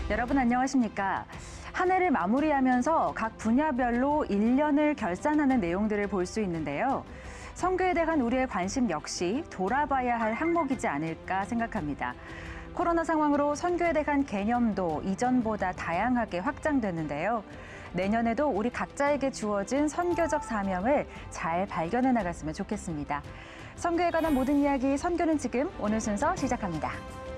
여러분 안녕하십니까? 한 해를 마무리하면서 각 분야별로 1년을 결산하는 내용들을 볼 수 있는데요. 선교에 대한 우리의 관심 역시 돌아봐야 할 항목이지 않을까 생각합니다. 코로나 상황으로 선교에 대한 개념도 이전보다 다양하게 확장됐는데요. 내년에도 우리 각자에게 주어진 선교적 사명을 잘 발견해 나갔으면 좋겠습니다. 선교에 관한 모든 이야기 선교는 지금 오늘 순서 시작합니다.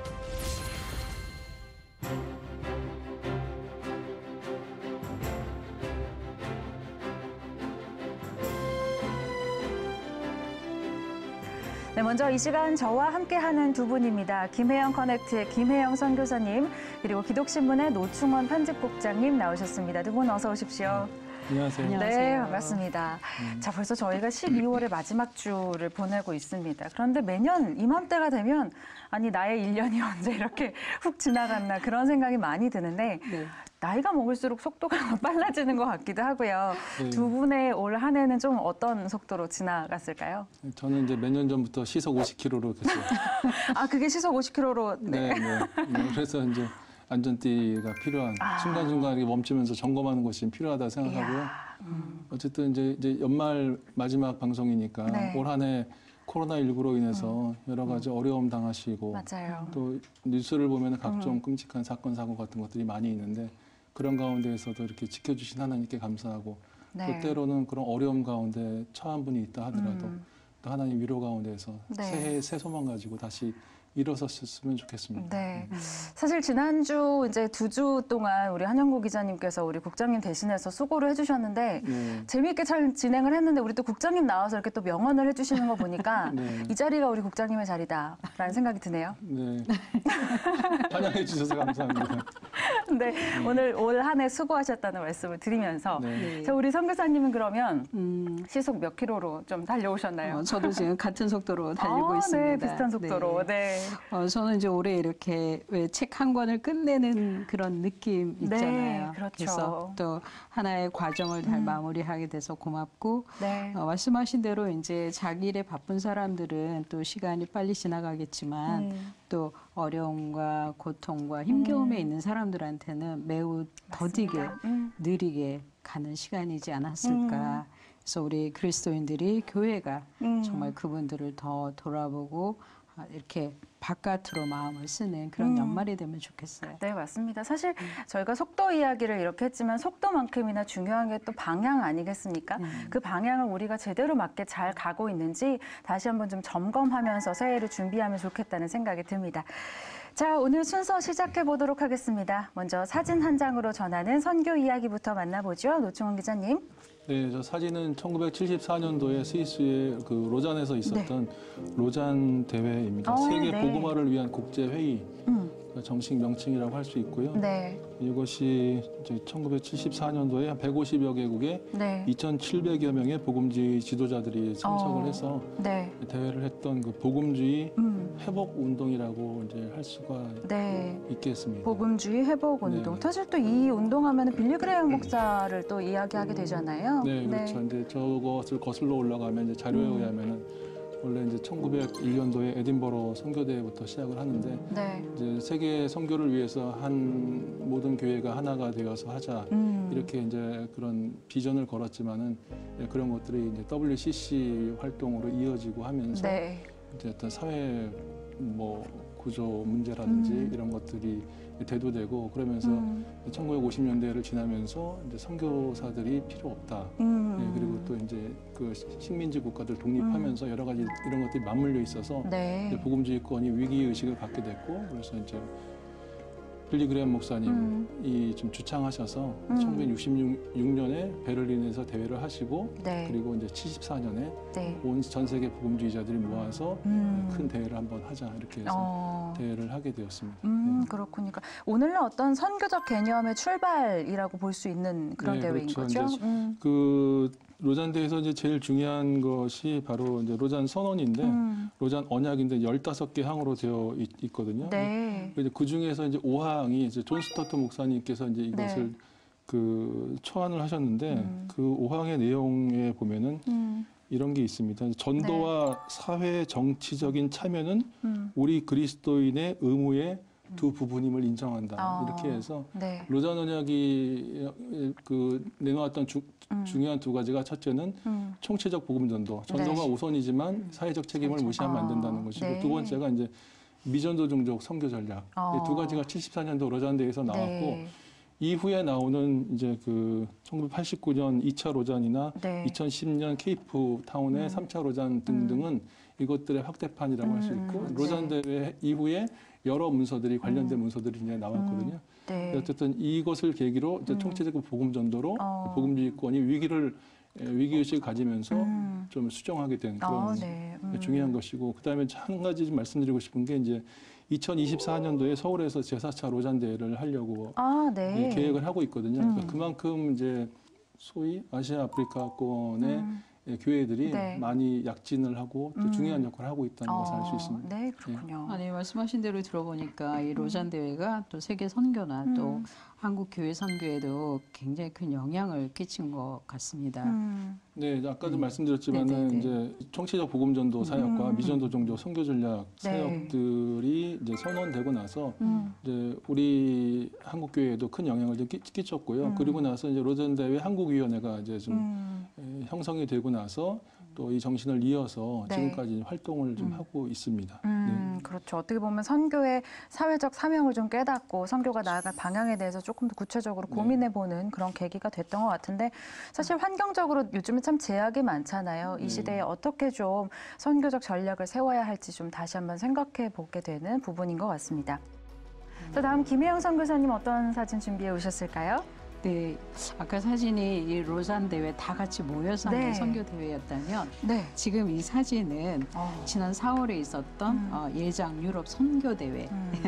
네, 먼저 이 시간 저와 함께하는 두 분입니다. 김혜영 커넥트의 김혜영 선교사님, 그리고 기독신문의 노충원 편집국장님 나오셨습니다. 두 분 어서 오십시오. 안녕하세요. 네, 반갑습니다. 자, 벌써 저희가 12월의 마지막 주를 보내고 있습니다. 그런데 매년 이맘때가 되면 아니 나의 1년이 언제 이렇게 훅 지나갔나 그런 생각이 많이 드는데 네. 나이가 먹을수록 속도가 빨라지는 것 같기도 하고요. 네. 두 분의 올 한 해는 좀 어떤 속도로 지나갔을까요? 저는 이제 몇 년 전부터 시속 50km로 됐어요. 아, 그게 시속 50km로? 네. 네. 그래서 이제 안전띠가 필요한 순간순간 이렇게 멈추면서 점검하는 것이 필요하다 생각하고요. 어쨌든 이제 연말 마지막 방송이니까 네. 올 한 해 코로나19로 인해서 여러 가지 어려움 당하시고 맞아요. 또 뉴스를 보면 각종 끔찍한 사건 사고 같은 것들이 많이 있는데 그런 가운데에서도 이렇게 지켜주신 하나님께 감사하고 네. 또 때로는 그런 어려움 가운데 처한 분이 있다 하더라도 또 하나님 위로 가운데서 네. 새해 새 소망 가지고 다시 일어섰으면 좋겠습니다. 네. 사실 지난주 이제 2주 동안 우리 한영구 기자님께서 우리 국장님 대신해서 수고를 해주셨는데 네. 재미있게 잘 진행을 했는데 우리 또 국장님 나와서 이렇게 또 명언을 해주시는 거 보니까 네. 이 자리가 우리 국장님의 자리다라는 생각이 드네요. 네. 환영해 주셔서 감사합니다. 네. 오늘 올 한 해 수고하셨다는 말씀을 드리면서 네. 자, 우리 선교사님은 그러면 시속 몇 킬로로 좀 달려오셨나요? 저도 지금 같은 속도로 달리고 있습니다. 네, 비슷한 속도로. 네. 저는 이제 올해 이렇게 왜 책 한 권을 끝내는 그런 느낌 있잖아요. 네, 그렇죠. 그래서 또 하나의 과정을 잘 마무리하게 돼서 고맙고 네. 말씀하신 대로 이제 자기 일에 바쁜 사람들은 또 시간이 빨리 지나가겠지만 또 어려움과 고통과 힘겨움에 있는 사람들한테는 매우 더디게 느리게 가는 시간이지 않았을까. 그래서 우리 그리스도인들이 교회가 정말 그분들을 더 돌아보고 이렇게 바깥으로 마음을 쓰는 그런 연말이 되면 좋겠어요. 네, 맞습니다. 사실 저희가 속도 이야기를 이렇게 했지만 속도만큼이나 중요한 게 또 방향 아니겠습니까? 그 방향을 우리가 제대로 맞게 잘 가고 있는지 다시 한번 좀 점검하면서 새해를 준비하면 좋겠다는 생각이 듭니다. 자, 오늘 순서 시작해 보도록 하겠습니다. 먼저 사진 한 장으로 전하는 선교 이야기부터 만나보죠. 노충원 기자님. 네, 저 사진은 1974년도에 스위스의 그 로잔에서 있었던 로잔 대회입니다. 세계 네. 복음화를 위한 국제 회의 정식 명칭이라고 할 수 있고요. 네. 이것이 이제 1974년도에 한 150여 개국에 네. 2,700여 명의 복음주의 지도자들이 참석을 해서 네. 대회를 했던 그 복음주의 회복 운동이라고 이제 할 수가 네. 있겠습니다. 복음주의 회복 운동. 네. 사실 또 이 운동하면 빌리 그레이엄 목사를 또 이야기하게 되잖아요. 네, 그렇죠. 근데 저것을 거슬러 올라가면 이제 자료에 의하면은 원래 이제 1901년도에 에딘버러 선교대회부터 시작을 하는데 네. 이제 세계 선교를 위해서 한 모든 교회가 하나가 되어서 하자 이렇게 이제 그런 비전을 걸었지만은 그런 것들이 이제 WCC 활동으로 이어지고 하면서 네. 이제 어떤 사회 뭐 구조 문제라든지 이런 것들이 대두되고 그러면서 1950년대를 지나면서 이제 선교사들이 필요 없다. 네, 그리고 또 이제 그 식민지 국가들 독립하면서 여러 가지 이런 것들이 맞물려 있어서 네. 복음주의권이 위기 의식을 갖게 됐고 그래서 이제 빌리 그레이엄 목사님이 좀 주창하셔서 1966년에 베를린에서 대회를 하시고 네. 그리고 이제 74년에 네. 온 전 세계 복음주의자들이 모아서 큰 대회를 한번 하자 이렇게 해서 대회를 하게 되었습니다. 그렇군요. 그러니까 오늘날 어떤 선교적 개념의 출발이라고 볼 수 있는 그런 네, 대회인 그렇죠. 거죠? 이제 그 로잔 대회에서 이제 제일 중요한 것이 바로 이제 로잔 선언인데 로잔 언약인데 15개 항으로 되어 있거든요. 네. 그 중에서 이제 5항이 이제 존 스타트 목사님께서 이제 이것을 네. 그 초안을 하셨는데 그 5항의 내용에 보면은 이런 게 있습니다. 전도와 사회 정치적인 참여는 우리 그리스도인의 의무에 두 부분임을 인정한다. 이렇게 해서 네. 로잔 언약이 내놓았던 중요한 두 가지가 첫째는 총체적 복음 전도, 전도가 네. 우선이지만 사회적 책임을 무시하면 안 된다는 것이고 네. 두 번째가 이제 미전도 종족 선교 전략. 이 두 가지가 74년도 로잔 대회에서 나왔고 네. 이후에 나오는 이제 1989년 2차 로잔이나 네. 2010년 케이프 타운의 3차 로잔 등등은 이것들의 확대판이라고 할 수 있고 로잔 대회 이후에 여러 문서들이 관련된 문서들이 이제 나왔거든요. 네. 어쨌든 이것을 계기로 이제 총체적 복음 전도로 복음주의권이 위기의식을 가지면서 좀 수정하게 된 그런 네. 중요한 것이고 그다음에 한 가지 좀 말씀드리고 싶은 게 이제 2024년도에 서울에서 제4차 로잔 대회를 하려고 네. 계획을 하고 있거든요. 그러니까 그만큼 이제 소위 아시아 아프리카권의 교회들이 네. 많이 약진을 하고 또 중요한 역할을 하고 있다는 것을 알 수 있습니다. 네, 그렇군요. 아니 말씀하신 대로 들어보니까 이 로잔 대회가 또 세계 선교나 또 한국 교회 선교에도 굉장히 큰 영향을 끼친 것 같습니다. 네, 아까도 말씀드렸지만은 네네네. 이제 총체적 복음 전도 사역과 미전도 종족 선교 전략 네. 사역들이 이제 선언되고 나서 이제 우리 한국 교회에도 큰 영향을 좀 끼쳤고요. 그리고 나서 이제 로잔 대회 한국위원회가 이제 좀 형성이 되고 나서 또 이 정신을 이어서 네. 지금까지 활동을 좀 하고 있습니다. 네. 그렇죠. 어떻게 보면 선교의 사회적 사명을 좀 깨닫고 선교가 나아갈 방향에 대해서 조금 더 구체적으로 고민해보는 그런 계기가 됐던 것 같은데 사실 환경적으로 요즘에 참 제약이 많잖아요. 이 시대에 어떻게 좀 선교적 전략을 세워야 할지 좀 다시 한번 생각해 보게 되는 부분인 것 같습니다. 자, 다음 김혜영 선교사님 어떤 사진 준비해 오셨을까요? 네, 아까 사진이 이 로잔 대회 다 같이 모여서 네. 하는 선교 대회였다면 네. 지금 이 사진은 지난 4월에 있었던 예장 유럽 선교 대회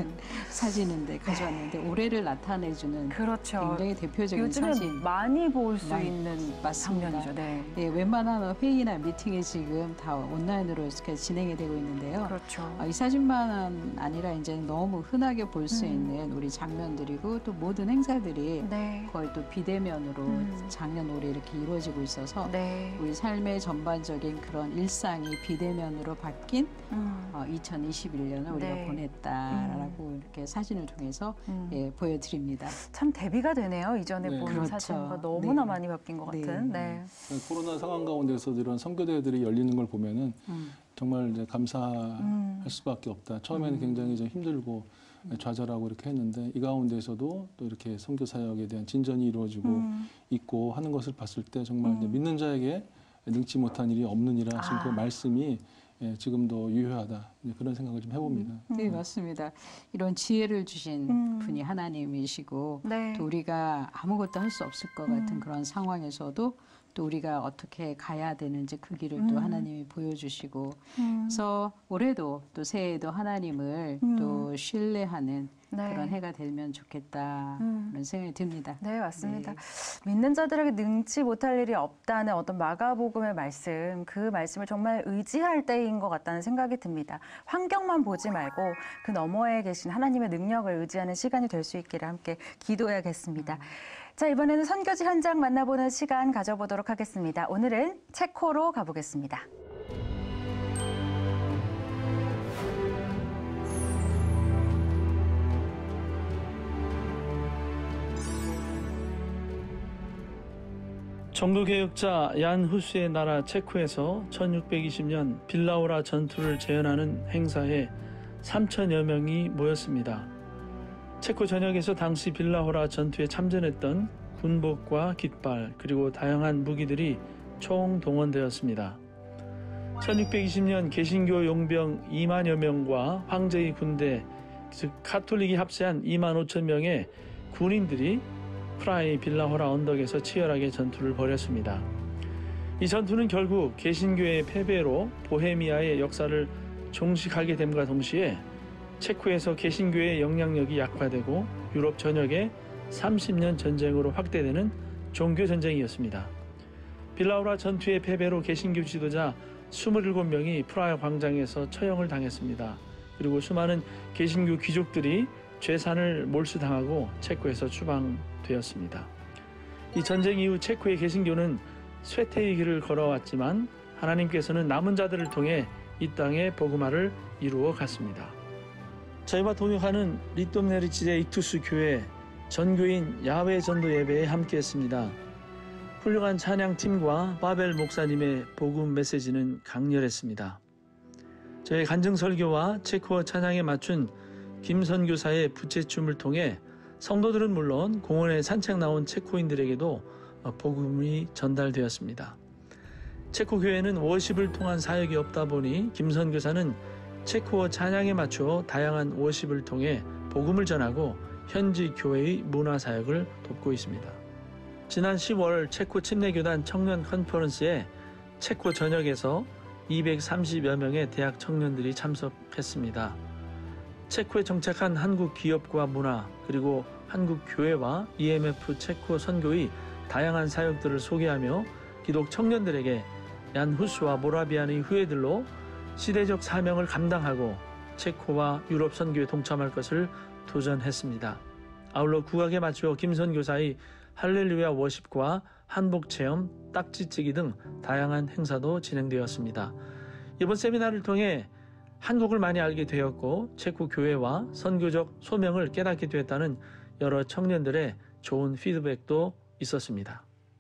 사진인데 가져왔는데 올해를 나타내주는 그렇죠. 굉장히 대표적인 요즘에 사진. 많이 볼 수 많이 있는 맞습니다. 장면이죠. 네. 예, 웬만한 회의나 미팅이 지금 다 온라인으로 이렇게 진행이 되고 있는데요. 그렇죠. 이 사진만 아니라 이제 너무 흔하게 볼 수 있는 우리 장면들이고 또 모든 행사들이 네. 거의 또 비대면으로 작년 올해 이렇게 이루어지고 있어서 네. 우리 삶의 전반적인 그런 일상이 비대면으로 바뀐 2021년을 우리가 네. 보냈다라고 이렇게 사진을 통해서 예, 보여드립니다. 참 대비가 되네요. 이전에 네. 본 그렇죠. 사진과 너무나 네. 많이 바뀐 것 네. 같은. 네. 코로나 상황 가운데서도 이런 선교대회들이 열리는 걸 보면은 정말 이제 감사할 수밖에 없다. 처음에는 굉장히 좀 힘들고 좌절하고 이렇게 했는데 이 가운데서도 또 이렇게 선교 사역에 대한 진전이 이루어지고 있고 하는 것을 봤을 때 정말 이제 믿는 자에게 능치 못한 일이 없느니라 하신 그 말씀이 지금도 유효하다 그런 생각을 좀 해봅니다. 네, 맞습니다. 이런 지혜를 주신 분이 하나님이시고 네. 또 우리가 아무것도 할 수 없을 것 같은 그런 상황에서도 또 우리가 어떻게 가야 되는지 그 길을 또 하나님이 보여주시고 그래서 올해도 또 새해에도 하나님을 또 신뢰하는 네. 그런 해가 되면 좋겠다 그런 생각이 듭니다. 네, 맞습니다. 네. 믿는 자들에게 능치 못할 일이 없다는 어떤 마가복음의 말씀, 그 말씀을 정말 의지할 때인 것 같다는 생각이 듭니다. 환경만 보지 말고 그 너머에 계신 하나님의 능력을 의지하는 시간이 될 수 있기를 함께 기도해야겠습니다. 자, 이번에는 선교지 현장 만나보는 시간 가져보도록 하겠습니다. 오늘은 체코로 가보겠습니다. 종교개혁자 얀 후스의 나라 체코에서 1620년 빌라오라 전투를 재현하는 행사에 3천여 명이 모였습니다. 체코 전역에서 당시 빌라오라 전투에 참전했던 군복과 깃발 그리고 다양한 무기들이 총동원되었습니다. 1620년 개신교 용병 2만여 명과 황제의 군대, 즉 카톨릭이 합세한 2만 5천 명의 군인들이 프라하의 빌라호라 언덕에서 치열하게 전투를 벌였습니다. 이 전투는 결국 개신교의 패배로 보헤미아의 역사를 종식하게 됨과 동시에 체코에서 개신교의 영향력이 약화되고 유럽 전역에 30년 전쟁으로 확대되는 종교 전쟁이었습니다. 빌라오라 전투의 패배로 개신교 지도자 27명이 프라하 광장에서 처형을 당했습니다. 그리고 수많은 개신교 귀족들이 죄산을 몰수당하고 체코에서 추방되었습니다. 이 전쟁 이후 체코의 개신교는 쇠퇴의 길을 걸어왔지만 하나님께서는 남은 자들을 통해 이 땅에 복음화를 이루어 갔습니다. 저희와 동역하는 리톰네리치제 이투스 교회 전교인 야외 전도 예배에 함께했습니다. 훌륭한 찬양팀과 바벨 목사님의 복음 메시지는 강렬했습니다. 저희 간증 설교와 체코어 찬양에 맞춘 김 선교사의 부채춤을 통해 성도들은 물론 공원에 산책 나온 체코인들에게도 복음이 전달되었습니다. 체코 교회는 워십을 통한 사역이 없다 보니 김 선교사는 체코어 찬양에 맞춰 다양한 워십을 통해 복음을 전하고 현지 교회의 문화 사역을 돕고 있습니다. 지난 10월 체코 침례교단 청년 컨퍼런스에 체코 전역에서 230여 명의 대학 청년들이 참석했습니다. 체코에 정착한 한국 기업과 문화 그리고 한국 교회와 EMF 체코 선교의 다양한 사역들을 소개하며 기독 청년들에게 얀 후스와 모라비안의 후예들로 시대적 사명을 감당하고 체코와 유럽 선교에 동참할 것을 도전했습니다. 아울러 국악에 맞추어 김 선교사의 할렐루야 워십과 한복 체험, 딱지찌기 등 다양한 행사도 진행되었습니다. 이번 세미나를 통해 한국을 많이 알게 되었고 체코 교회와 선교적 소명을 깨닫게 되었다는 여러 청년들의 좋은 피드백도 있었습니다.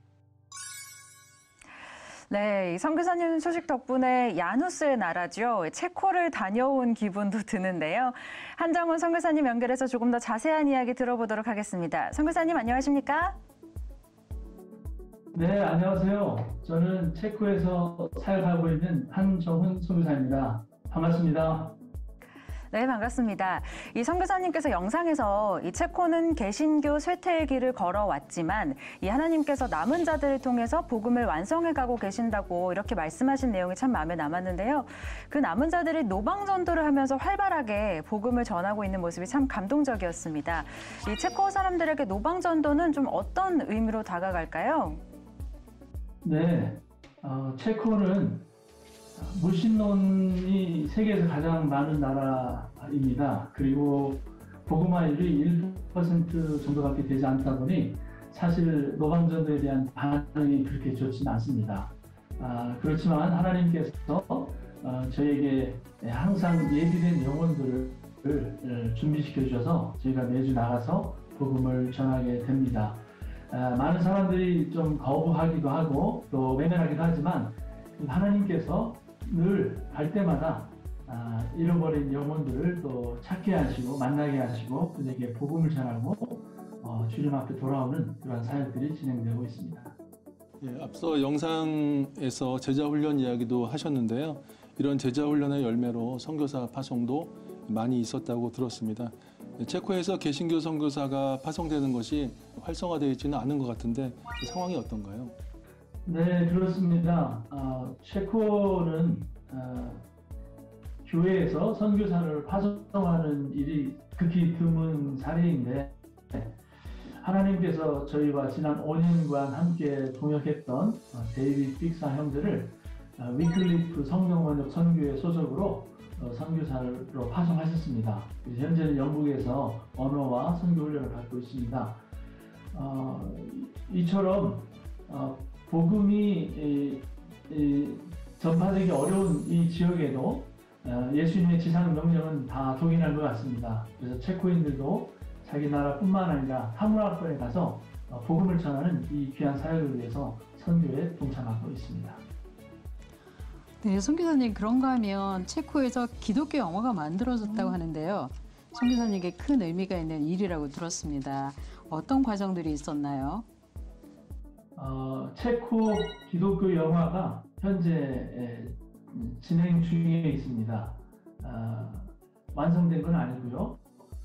네, 이 선교사님 소식 덕분에 야누스의 나라죠. 체코를 다녀온 기분도 드는데요. 한정훈 선교사님 연결해서 조금 더 자세한 이야기 들어보도록 하겠습니다. 선교사님 안녕하십니까? 네, 안녕하세요. 저는 체코에서 사역하고 있는 한정훈 선교사입니다. 반갑습니다. 네, 반갑습니다. 이 선교사님께서 영상에서 이 체코는 개신교 쇠퇴의 길을 걸어왔지만 이 하나님께서 남은 자들을 통해서 복음을 완성해가고 계신다고 이렇게 말씀하신 내용이 참 마음에 남았는데요. 그 남은 자들이 노방 전도를 하면서 활발하게 복음을 전하고 있는 모습이 참 감동적이었습니다. 이 체코 사람들에게 노방 전도는 좀 어떤 의미로 다가갈까요? 네, 체코는 무신론이 세계에서 가장 많은 나라입니다. 그리고 복음화율이 1% 정도밖에 되지 않다 보니 사실 노방전도에 대한 반응이 그렇게 좋지는 않습니다. 그렇지만 하나님께서 저에게 항상 예비된 영혼들을 준비시켜 주셔서 저희가 매주 나가서 복음을 전하게 됩니다. 많은 사람들이 좀 거부하기도 하고 또 외면하기도 하지만 하나님께서 늘 갈 때마다 잃어버린 영혼들을 또 찾게 하시고 만나게 하시고 그들에게 복음을 전하고 주님 앞에 돌아오는 그런 사역들이 진행되고 있습니다. 예, 앞서 영상에서 제자훈련 이야기도 하셨는데요. 이런 제자훈련의 열매로 선교사 파송도 많이 있었다고 들었습니다. 체코에서 개신교 선교사가 파송되는 것이 활성화되어 있지는 않은 것 같은데 상황이 어떤가요? 네, 그렇습니다. 체코는 교회에서 선교사를 파송하는 일이 극히 드문 사례인데 하나님께서 저희와 지난 5년간 함께 동역했던 데이빗 빅사 형제를 위클리프 성경번역 선교회 소속으로 선교사로 파송하셨습니다. 현재는 영국에서 언어와 선교 훈련을 받고 있습니다. 이처럼 복음이 전파되기 어려운 이 지역에도 예수님의 지상 명령은 다 동일한 것 같습니다. 그래서 체코인들도 자기 나라뿐만 아니라 타문화권에 가서 복음을 전하는 이 귀한 사역을 위해서 선교에 동참하고 있습니다. 네, 선교사님 그런가 하면 체코에서 기독교 영화가 만들어졌다고 하는데요. 선교사님에게 큰 의미가 있는 일이라고 들었습니다. 어떤 과정들이 있었나요? 체코 기독교 영화가 현재 진행 중에 있습니다. 완성된 건 아니고요.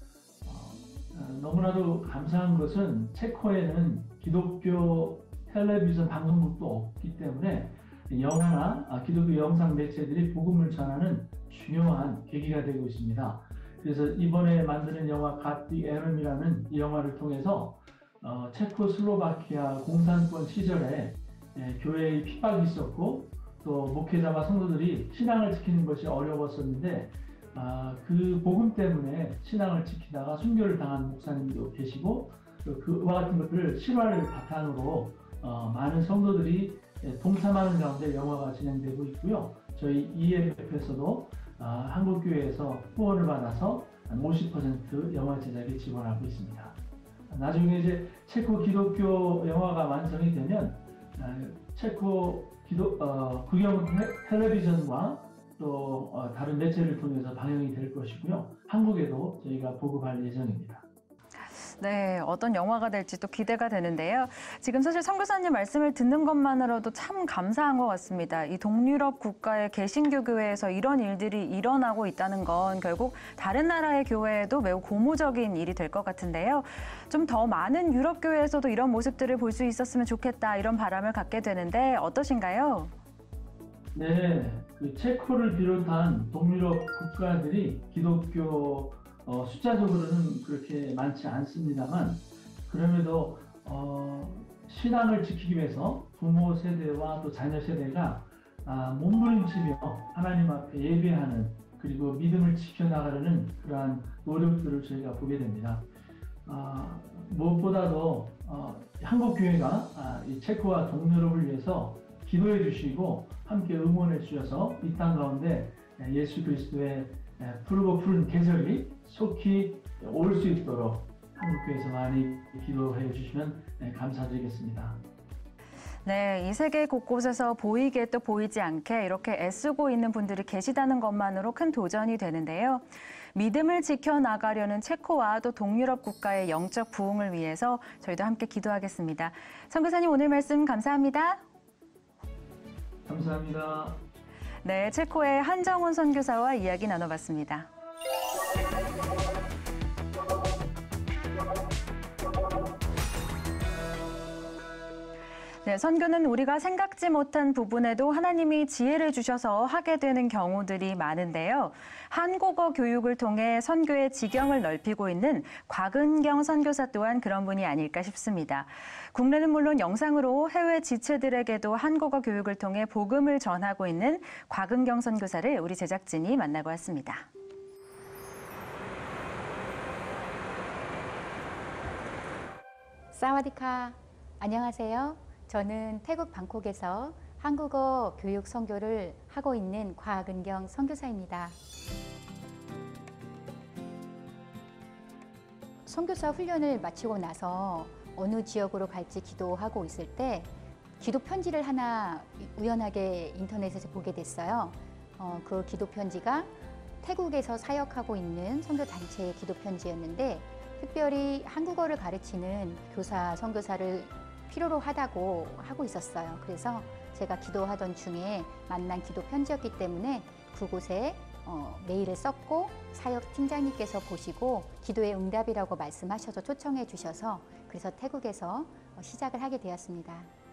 너무나도 감사한 것은 체코에는 기독교 텔레비전 방송국도 없기 때문에 영화나 기독교 영상 매체들이 복음을 전하는 중요한 계기가 되고 있습니다. 그래서 이번에 만드는 영화 God the Enemy 이 영화를 통해서 체코슬로바키아 공산권 시절에 교회의 핍박이 있었고 또 목회자와 성도들이 신앙을 지키는 것이 어려웠었는데 그 복음 때문에 신앙을 지키다가 순교를 당한 목사님도 계시고 그와 같은 것들을 실화를 바탕으로 많은 성도들이 동참하는 가운데 영화가 진행되고 있고요. 저희 EMF에서도 한국교회에서 후원을 받아서 한 50% 영화 제작에 지원하고 있습니다. 나중에 이제 체코 기독교 영화가 완성이 되면 체코 국영 텔레비전과 또 다른 매체를 통해서 방영이 될 것이고요. 한국에도 저희가 보급할 예정입니다. 네, 어떤 영화가 될지 또 기대가 되는데요. 지금 사실 선교사님 말씀을 듣는 것만으로도 참 감사한 것 같습니다. 이 동유럽 국가의 개신교 교회에서 이런 일들이 일어나고 있다는 건 결국 다른 나라의 교회에도 매우 고무적인 일이 될 것 같은데요. 좀 더 많은 유럽 교회에서도 이런 모습들을 볼 수 있었으면 좋겠다 이런 바람을 갖게 되는데 어떠신가요? 네, 그 체코를 비롯한 동유럽 국가들이 기독교 숫자적으로는 그렇게 많지 않습니다만 그럼에도 신앙을 지키기 위해서 부모 세대와 또 자녀 세대가 몸부림치며 하나님 앞에 예배하는 그리고 믿음을 지켜나가려는 그러한 노력들을 저희가 보게 됩니다. 무엇보다도 한국 교회가 이 체코와 동유럽을 위해서 기도해 주시고 함께 응원해 주셔서 이 땅 가운데 예수 그리스도의 푸르고 푸른 계절이 속히 올 수 있도록 한국교회에서 많이 기도해 주시면 감사드리겠습니다. 네, 이 세계 곳곳에서 보이게 또 보이지 않게 이렇게 애쓰고 있는 분들이 계시다는 것만으로 큰 도전이 되는데요. 믿음을 지켜나가려는 체코와 또 동유럽 국가의 영적 부흥을 위해서 저희도 함께 기도하겠습니다. 선교사님 오늘 말씀 감사합니다. 감사합니다. 네, 체코의 한정훈 선교사와 이야기 나눠봤습니다. 네, 선교는 우리가 생각지 못한 부분에도 하나님이 지혜를 주셔서 하게 되는 경우들이 많은데요. 한국어 교육을 통해 선교의 지경을 넓히고 있는 곽은경 선교사 또한 그런 분이 아닐까 싶습니다. 국내는 물론 영상으로 해외 지체들에게도 한국어 교육을 통해 복음을 전하고 있는 곽은경 선교사를 우리 제작진이 만나고 왔습니다. 사와디카, 안녕하세요. 저는 태국 방콕에서 한국어 교육 선교를 하고 있는 곽은경 선교사입니다. 선교사 훈련을 마치고 나서 어느 지역으로 갈지 기도하고 있을 때 기도 편지를 하나 우연하게 인터넷에서 보게 됐어요. 그 기도 편지가 태국에서 사역하고 있는 선교 단체의 기도 편지였는데 특별히 한국어를 가르치는 교사, 선교사를 필요로 하다고 하고 있었어요. 그래서 제가 기도하던 중에 만난 기도 편지였기 때문에 그곳에 메일을 썼고 사역 팀장님께서 보시고 기도의 응답이라고 말씀하셔서 초청해 주셔서 그래서 태국에서 시작을 하게 되었습니다.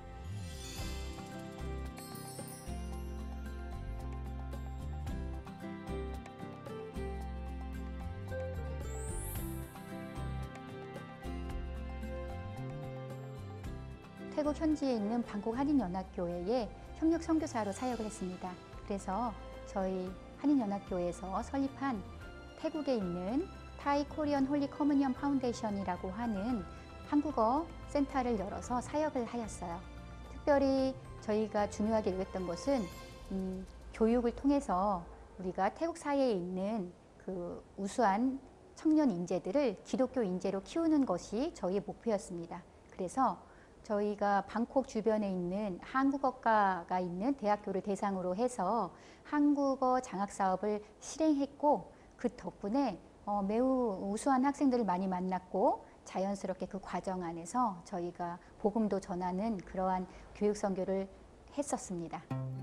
태국 현지에 있는 방콕 한인연합교회에 협력 선교사로 사역을 했습니다. 그래서 저희 한인연합교회에서 설립한 태국에 있는 타이 코리안 홀리 커뮤니언 파운데이션이라고 하는 한국어 센터를 열어서 사역을 하였어요. 특별히 저희가 중요하게 여겼던 것은 교육을 통해서 우리가 태국 사회에 있는 그 우수한 청년 인재들을 기독교 인재로 키우는 것이 저희의 목표였습니다. 그래서 저희가 방콕 주변에 있는 한국어과가 있는 대학교를 대상으로 해서 한국어 장학 사업을 실행했고 그 덕분에 매우 우수한 학생들을 많이 만났고 자연스럽게 그 과정 안에서 저희가 복음도 전하는 그러한 교육 선교를 했었습니다.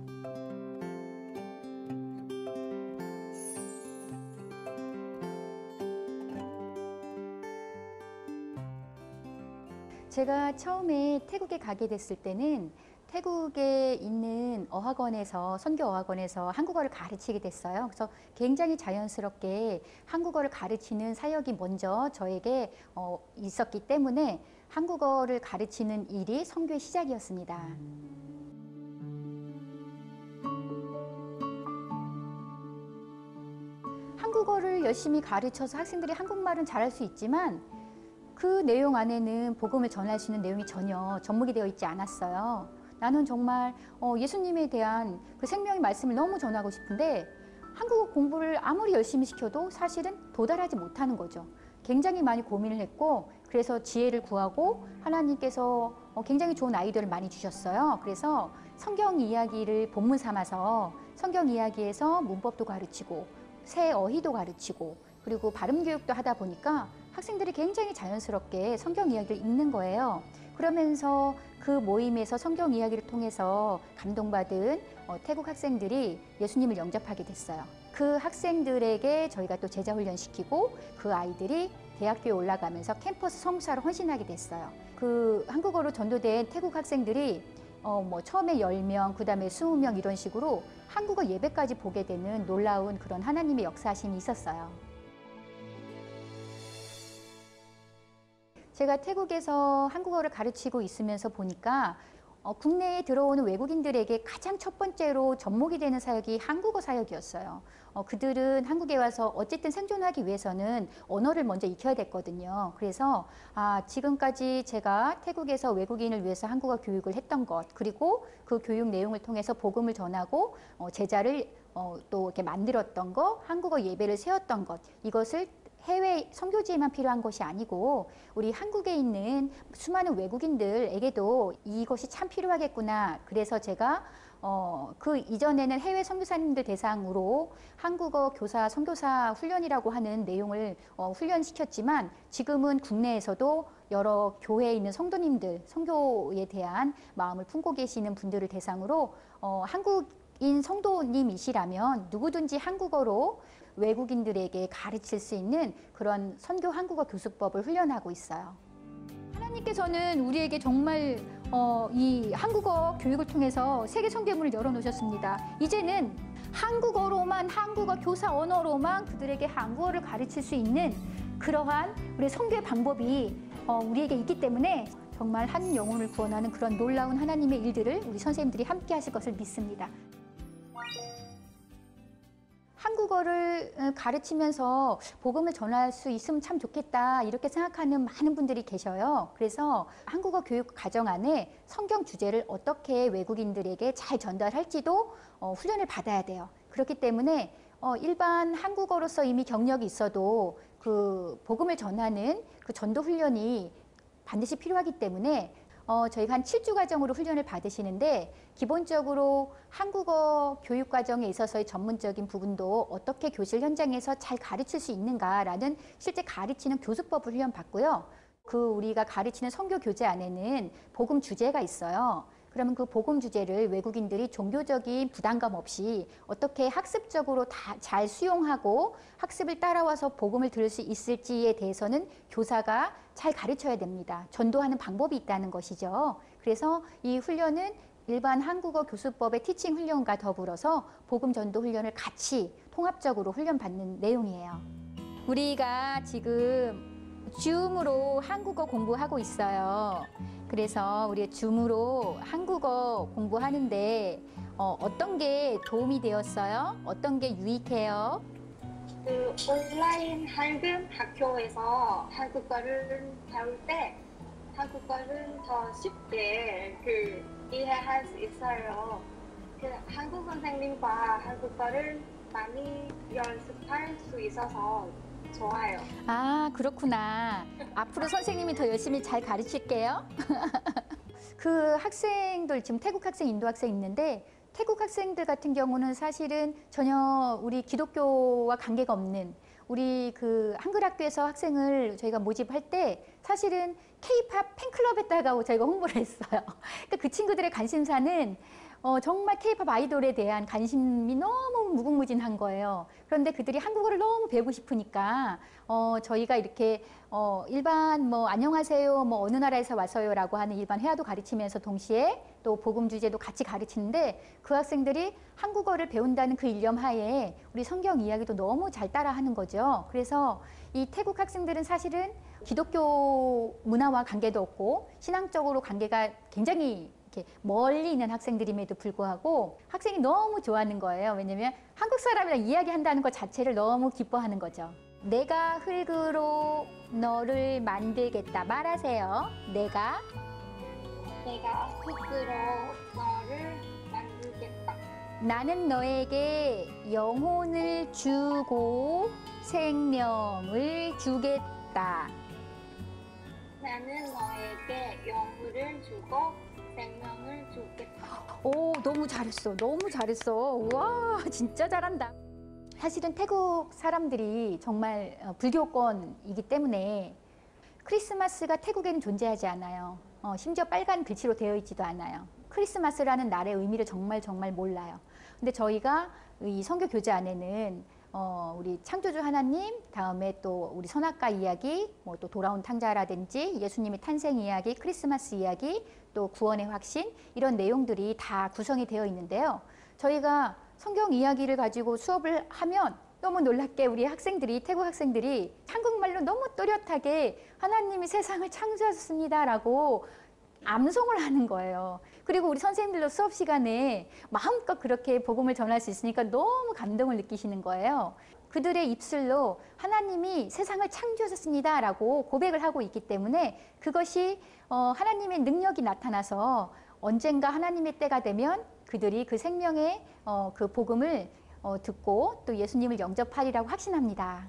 제가 처음에 태국에 가게 됐을 때는 태국에 있는 어학원에서 선교 어학원에서 한국어를 가르치게 됐어요. 그래서 굉장히 자연스럽게 한국어를 가르치는 사역이 먼저 저에게 있었기 때문에 한국어를 가르치는 일이 선교의 시작이었습니다. 한국어를 열심히 가르쳐서 학생들이 한국말은 잘할 수 있지만 그 내용 안에는 복음을 전할 수 있는 내용이 전혀 접목이 되어 있지 않았어요. 나는 정말 예수님에 대한 그 생명의 말씀을 너무 전하고 싶은데 한국어 공부를 아무리 열심히 시켜도 사실은 도달하지 못하는 거죠. 굉장히 많이 고민을 했고 그래서 지혜를 구하고 하나님께서 굉장히 좋은 아이디어를 많이 주셨어요. 그래서 성경 이야기를 본문 삼아서 성경 이야기에서 문법도 가르치고 새 어휘도 가르치고 그리고 발음 교육도 하다 보니까 학생들이 굉장히 자연스럽게 성경 이야기를 읽는 거예요. 그러면서 그 모임에서 성경 이야기를 통해서 감동받은 태국 학생들이 예수님을 영접하게 됐어요. 그 학생들에게 저희가 또 제자 훈련시키고 그 아이들이 대학교에 올라가면서 캠퍼스 성사로 헌신하게 됐어요. 그 한국어로 전도된 태국 학생들이 처음에 10명, 그 다음에 20명 이런 식으로 한국어 예배까지 보게 되는 놀라운 그런 하나님의 역사하심이 있었어요. 제가 태국에서 한국어를 가르치고 있으면서 보니까 국내에 들어오는 외국인들에게 가장 첫 번째로 접목이 되는 사역이 한국어 사역이었어요. 그들은 한국에 와서 어쨌든 생존하기 위해서는 언어를 먼저 익혀야 됐거든요. 그래서 지금까지 제가 태국에서 외국인을 위해서 한국어 교육을 했던 것, 그리고 그 교육 내용을 통해서 복음을 전하고 제자를 또 이렇게 만들었던 것, 한국어 예배를 세웠던 것, 이것을 해외 선교지에만 필요한 것이 아니고 우리 한국에 있는 수많은 외국인들에게도 이것이 참 필요하겠구나. 그래서 제가 그 이전에는 해외 선교사님들 대상으로 한국어 교사, 선교사 훈련이라고 하는 내용을 훈련시켰지만 지금은 국내에서도 여러 교회에 있는 성도님들, 선교에 대한 마음을 품고 계시는 분들을 대상으로 한국인 성도님이시라면 누구든지 한국어로 외국인들에게 가르칠 수 있는 그런 선교 한국어 교수법을 훈련하고 있어요. 하나님께서는 우리에게 정말 이 한국어 교육을 통해서 세계 선교문을 열어놓으셨습니다. 이제는 한국어로만, 한국어 교사 언어로만 그들에게 한국어를 가르칠 수 있는 그러한 우리 선교의 방법이 우리에게 있기 때문에 정말 한 영혼을 구원하는 그런 놀라운 하나님의 일들을 우리 선생님들이 함께 하실 것을 믿습니다. 한국어를 가르치면서 복음을 전할 수 있으면 참 좋겠다 이렇게 생각하는 많은 분들이 계셔요. 그래서 한국어 교육 과정 안에 성경 주제를 어떻게 외국인들에게 잘 전달할지도 훈련을 받아야 돼요. 그렇기 때문에 일반 한국어로서 이미 경력이 있어도 그 복음을 전하는 그 전도 훈련이 반드시 필요하기 때문에 저희가 한 7주 과정으로 훈련을 받으시는데 기본적으로 한국어 교육 과정에 있어서의 전문적인 부분도 어떻게 교실 현장에서 잘 가르칠 수 있는가라는 실제 가르치는 교수법을 훈련 받고요. 그 우리가 가르치는 선교 교재 안에는 복음 주제가 있어요. 그러면 그 복음 주제를 외국인들이 종교적인 부담감 없이 어떻게 학습적으로 다 잘 수용하고 학습을 따라와서 복음을 들을 수 있을지에 대해서는 교사가 잘 가르쳐야 됩니다. 전도하는 방법이 있다는 것이죠. 그래서 이 훈련은 일반 한국어 교수법의 티칭 훈련과 더불어서 복음 전도 훈련을 같이 통합적으로 훈련받는 내용이에요. 우리가 지금 줌으로 한국어 공부하고 있어요. 그래서 우리 줌으로 한국어 공부하는데 어떤 게 도움이 되었어요? 어떤 게 유익해요? 그 온라인 한글 학교에서 한국어를 배울 때 한국어를 더 쉽게 이해할 수 있어요. 한국 선생님과 한국어를 많이 연습할 수 있어서 좋아요. 아, 그렇구나. 앞으로 선생님이 더 열심히 잘 가르칠게요. 그 학생들, 지금 태국 학생, 인도 학생 있는데 태국 학생들 같은 경우는 사실은 전혀 우리 기독교와 관계가 없는 우리 그 한글 학교에서 학생을 저희가 모집할 때 사실은 K-팝 팬클럽에다가 저희가 홍보를 했어요. 그러니까 그 친구들의 관심사는 정말 K-팝 아이돌에 대한 관심이 너무 무궁무진한 거예요. 그런데 그들이 한국어를 너무 배우고 싶으니까 저희가 이렇게 일반 안녕하세요, 어느 나라에서 왔어요라고 하는 일반 회화도 가르치면서 동시에 또 복음 주제도 같이 가르치는데 그 학생들이 한국어를 배운다는 그 일념하에 우리 성경 이야기도 너무 잘 따라하는 거죠. 그래서 이 태국 학생들은 사실은 기독교 문화와 관계도 없고 신앙적으로 관계가 굉장히 이렇게 멀리 있는 학생들임에도 불구하고 학생이 너무 좋아하는 거예요. 왜냐면 한국 사람이랑 이야기한다는 것 자체를 너무 기뻐하는 거죠. 내가 흙으로 너를 만들겠다. 말하세요. 내가 흙으로 너를 만들겠다. 나는 너에게 영혼을 주고 생명을 주겠다. 나는 너에게 영혼을 주고 생명을 주겠다. 오, 너무 잘했어. 너무 잘했어. 와, 진짜 잘한다. 사실은 태국 사람들이 정말 불교권이기 때문에 크리스마스가 태국에는 존재하지 않아요. 심지어 빨간 글씨로 되어 있지도 않아요. 크리스마스라는 날의 의미를 정말 몰라요. 근데 저희가 이 선교 교재 안에는 우리 창조주 하나님, 다음에 또 우리 선악과 이야기, 뭐 또 돌아온 탕자라든지 예수님의 탄생 이야기, 크리스마스 이야기, 또 구원의 확신, 이런 내용들이 다 구성이 되어 있는데요. 저희가 성경 이야기를 가지고 수업을 하면 너무 놀랍게 우리 학생들이, 태국 학생들이 한국말로 너무 또렷하게 하나님이 세상을 창조하셨습니다라고 암송을 하는 거예요. 그리고 우리 선생님들도 수업 시간에 마음껏 그렇게 복음을 전할 수 있으니까 너무 감동을 느끼시는 거예요. 그들의 입술로 하나님이 세상을 창조하셨습니다라고 고백을 하고 있기 때문에 그것이 하나님의 능력이 나타나서 언젠가 하나님의 때가 되면 그들이 그 생명의 그 복음을 듣고 또 예수님을 영접하리라고 확신합니다.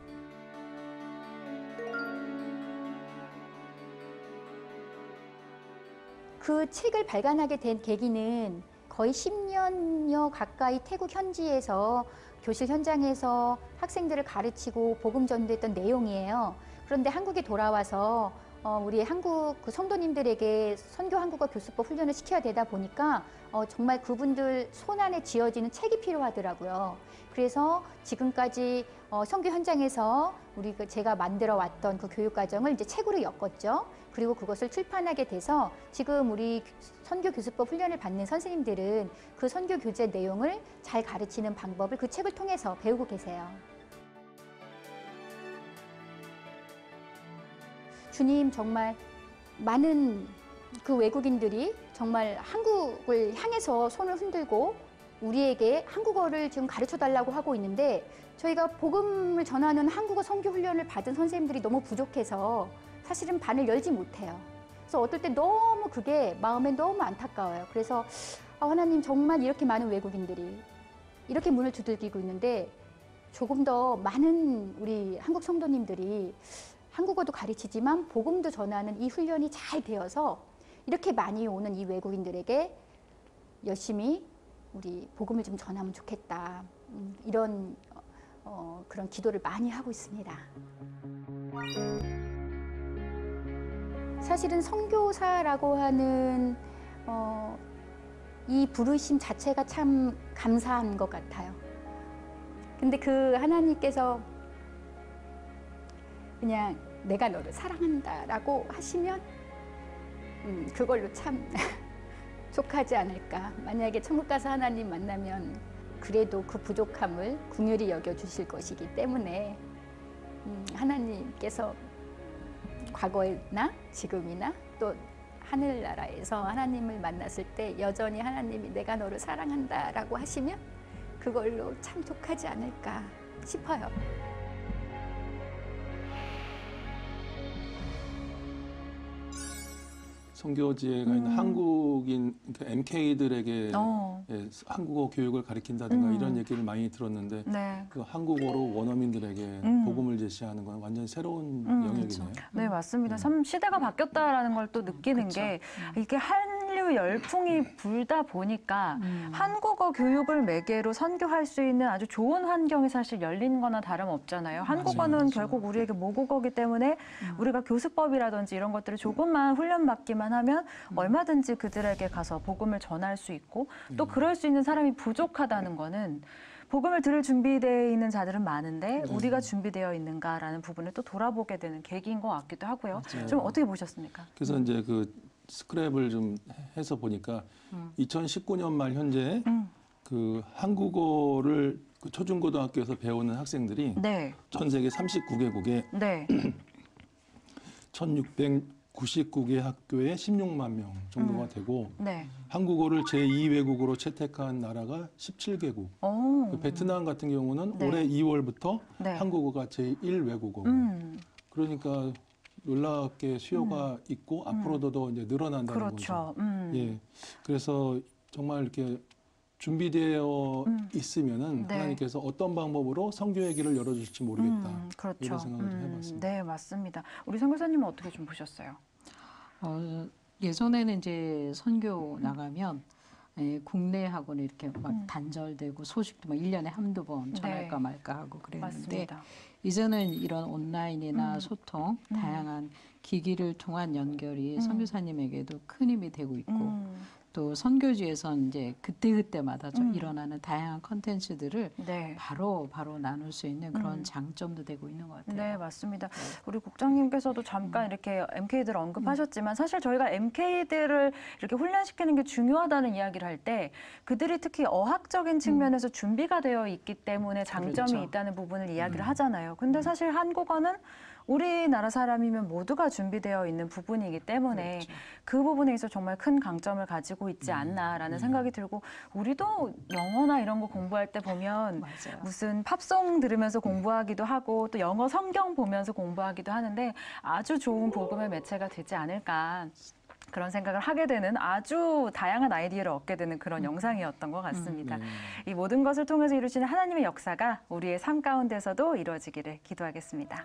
그 책을 발간하게 된 계기는 거의 10년여 가까이 태국 현지에서 교실 현장에서 학생들을 가르치고 복음 전도했던 내용이에요. 그런데 한국에 돌아와서 우리 한국 그 성도님들에게 선교 한국어 교수법 훈련을 시켜야 되다 보니까 정말 그분들 손 안에 쥐어지는 책이 필요하더라고요. 그래서 지금까지 선교 현장에서 제가 만들어 왔던 그 교육 과정을 이제 책으로 엮었죠. 그리고 그것을 출판하게 돼서 지금 우리 선교 교수법 훈련을 받는 선생님들은 그 선교 교재 내용을 잘 가르치는 방법을 그 책을 통해서 배우고 계세요. 주님, 정말 많은 그 외국인들이 정말 한국을 향해서 손을 흔들고 우리에게 한국어를 지금 가르쳐 달라고 하고 있는데 저희가 복음을 전하는 한국어 선교 훈련을 받은 선생님들이 너무 부족해서 사실은 반을 열지 못해요. 그래서 어떨 때 너무 그게 마음에 너무 안타까워요. 그래서 하나님, 정말 이렇게 많은 외국인들이 이렇게 문을 두들기고 있는데 조금 더 많은 우리 한국 성도님들이 한국어도 가르치지만 복음도 전하는 이 훈련이 잘 되어서 이렇게 많이 오는 이 외국인들에게 열심히 우리 복음을 좀 전하면 좋겠다. 이런 그런 기도를 많이 하고 있습니다. 사실은 선교사라고 하는 이 부르심 자체가 참 감사한 것 같아요. 근데 그 하나님께서 그냥 내가 너를 사랑한다라고 하시면 그걸로 참 족하지 않을까. 만약에 천국 가서 하나님 만나면 그래도 그 부족함을 긍휼히 여겨주실 것이기 때문에 하나님께서 과거나 지금이나 또 하늘나라에서 하나님을 만났을 때 여전히 하나님이 내가 너를 사랑한다라고 하시면 그걸로 참 족하지 않을까 싶어요. 선교지에 가 있는 한국인 MK들에게 한국어 교육을 가르친다든가 이런 얘기를 많이 들었는데 네. 그 한국어로 원어민들에게 복음을 제시하는 건 완전히 새로운 영역이네요. 네, 맞습니다. 참 시대가 바뀌었다라는 걸 또 느끼는 게 이게 한류 열풍이 불다 보니까 한국어 교육을 매개로 선교할 수 있는 아주 좋은 환경이 사실 열린 거나 다름없잖아요. 한국어는 결국 우리에게 모국어이기 때문에 우리가 교수법이라든지 이런 것들을 조금만 훈련받기만 하면 얼마든지 그들에게 가서 복음을 전할 수 있고 또 그럴 수 있는 사람이 부족하다는 거는 복음을 들을 준비되어 있는 자들은 많은데 우리가 준비되어 있는가라는 부분을 또 돌아보게 되는 계기인 것 같기도 하고요. 맞아요. 좀 어떻게 보셨습니까? 그래서 이제 그 스크랩을 좀 해서 보니까 2019년 말 현재 그 한국어를 그 초중고등학교에서 배우는 학생들이 네. 전 세계 39개국에 네. 1699개 학교에 16만 명 정도가 되고 네. 한국어를 제2외국어로 채택한 나라가 17개국. 오. 그 베트남 같은 경우는 네. 올해 2월부터 네. 한국어가 제1외국어고. 그러니까 놀랍게 수요가 있고 앞으로도 더 이제 늘어난다는 그렇죠. 거죠. 예. 그래서 정말 이렇게 준비되어 있으면은 네. 하나님께서 어떤 방법으로 선교의 길을 열어주실지 모르겠다. 그렇죠. 이런 생각을 좀 해봤습니다. 네, 맞습니다. 우리 선교사님은 어떻게 좀 보셨어요? 예전에는 이제 선교 나가면 국내 학원 이렇게 막 단절되고 소식도 막 1년에 한두 번 전할까 네. 말까 하고 그랬는데 맞습니다. 이제는 이런 온라인이나 소통, 다양한 기기를 통한 연결이 선교사님에게도 큰 힘이 되고 있고 또 선교지에선 이제 그때그때마다 일어나는 다양한 컨텐츠들을 네. 바로 나눌 수 있는 그런 장점도 되고 있는 것 같아요. 네, 맞습니다. 우리 국장님께서도 잠깐 이렇게 MK들 언급하셨지만 사실 저희가 MK들을 이렇게 훈련시키는 게 중요하다는 이야기를 할 때 그들이 특히 어학적인 측면에서 준비가 되어 있기 때문에 장점이 그렇죠. 있다는 부분을 이야기를 하잖아요. 근데 사실 한국어는 우리나라 사람이면 모두가 준비되어 있는 부분이기 때문에 그렇죠. 그 부분에 있어 정말 큰 강점을 가지고 있지 않나라는 생각이 들고 우리도 영어나 이런 거 공부할 때 보면 맞아요. 무슨 팝송 들으면서 공부하기도 하고 또 영어 성경 보면서 공부하기도 하는데 아주 좋은 복음의 매체가 되지 않을까 그런 생각을 하게 되는 아주 다양한 아이디어를 얻게 되는 그런 영상이었던 것 같습니다. 이 모든 것을 통해서 이루시는 하나님의 역사가 우리의 삶 가운데서도 이루어지기를 기도하겠습니다.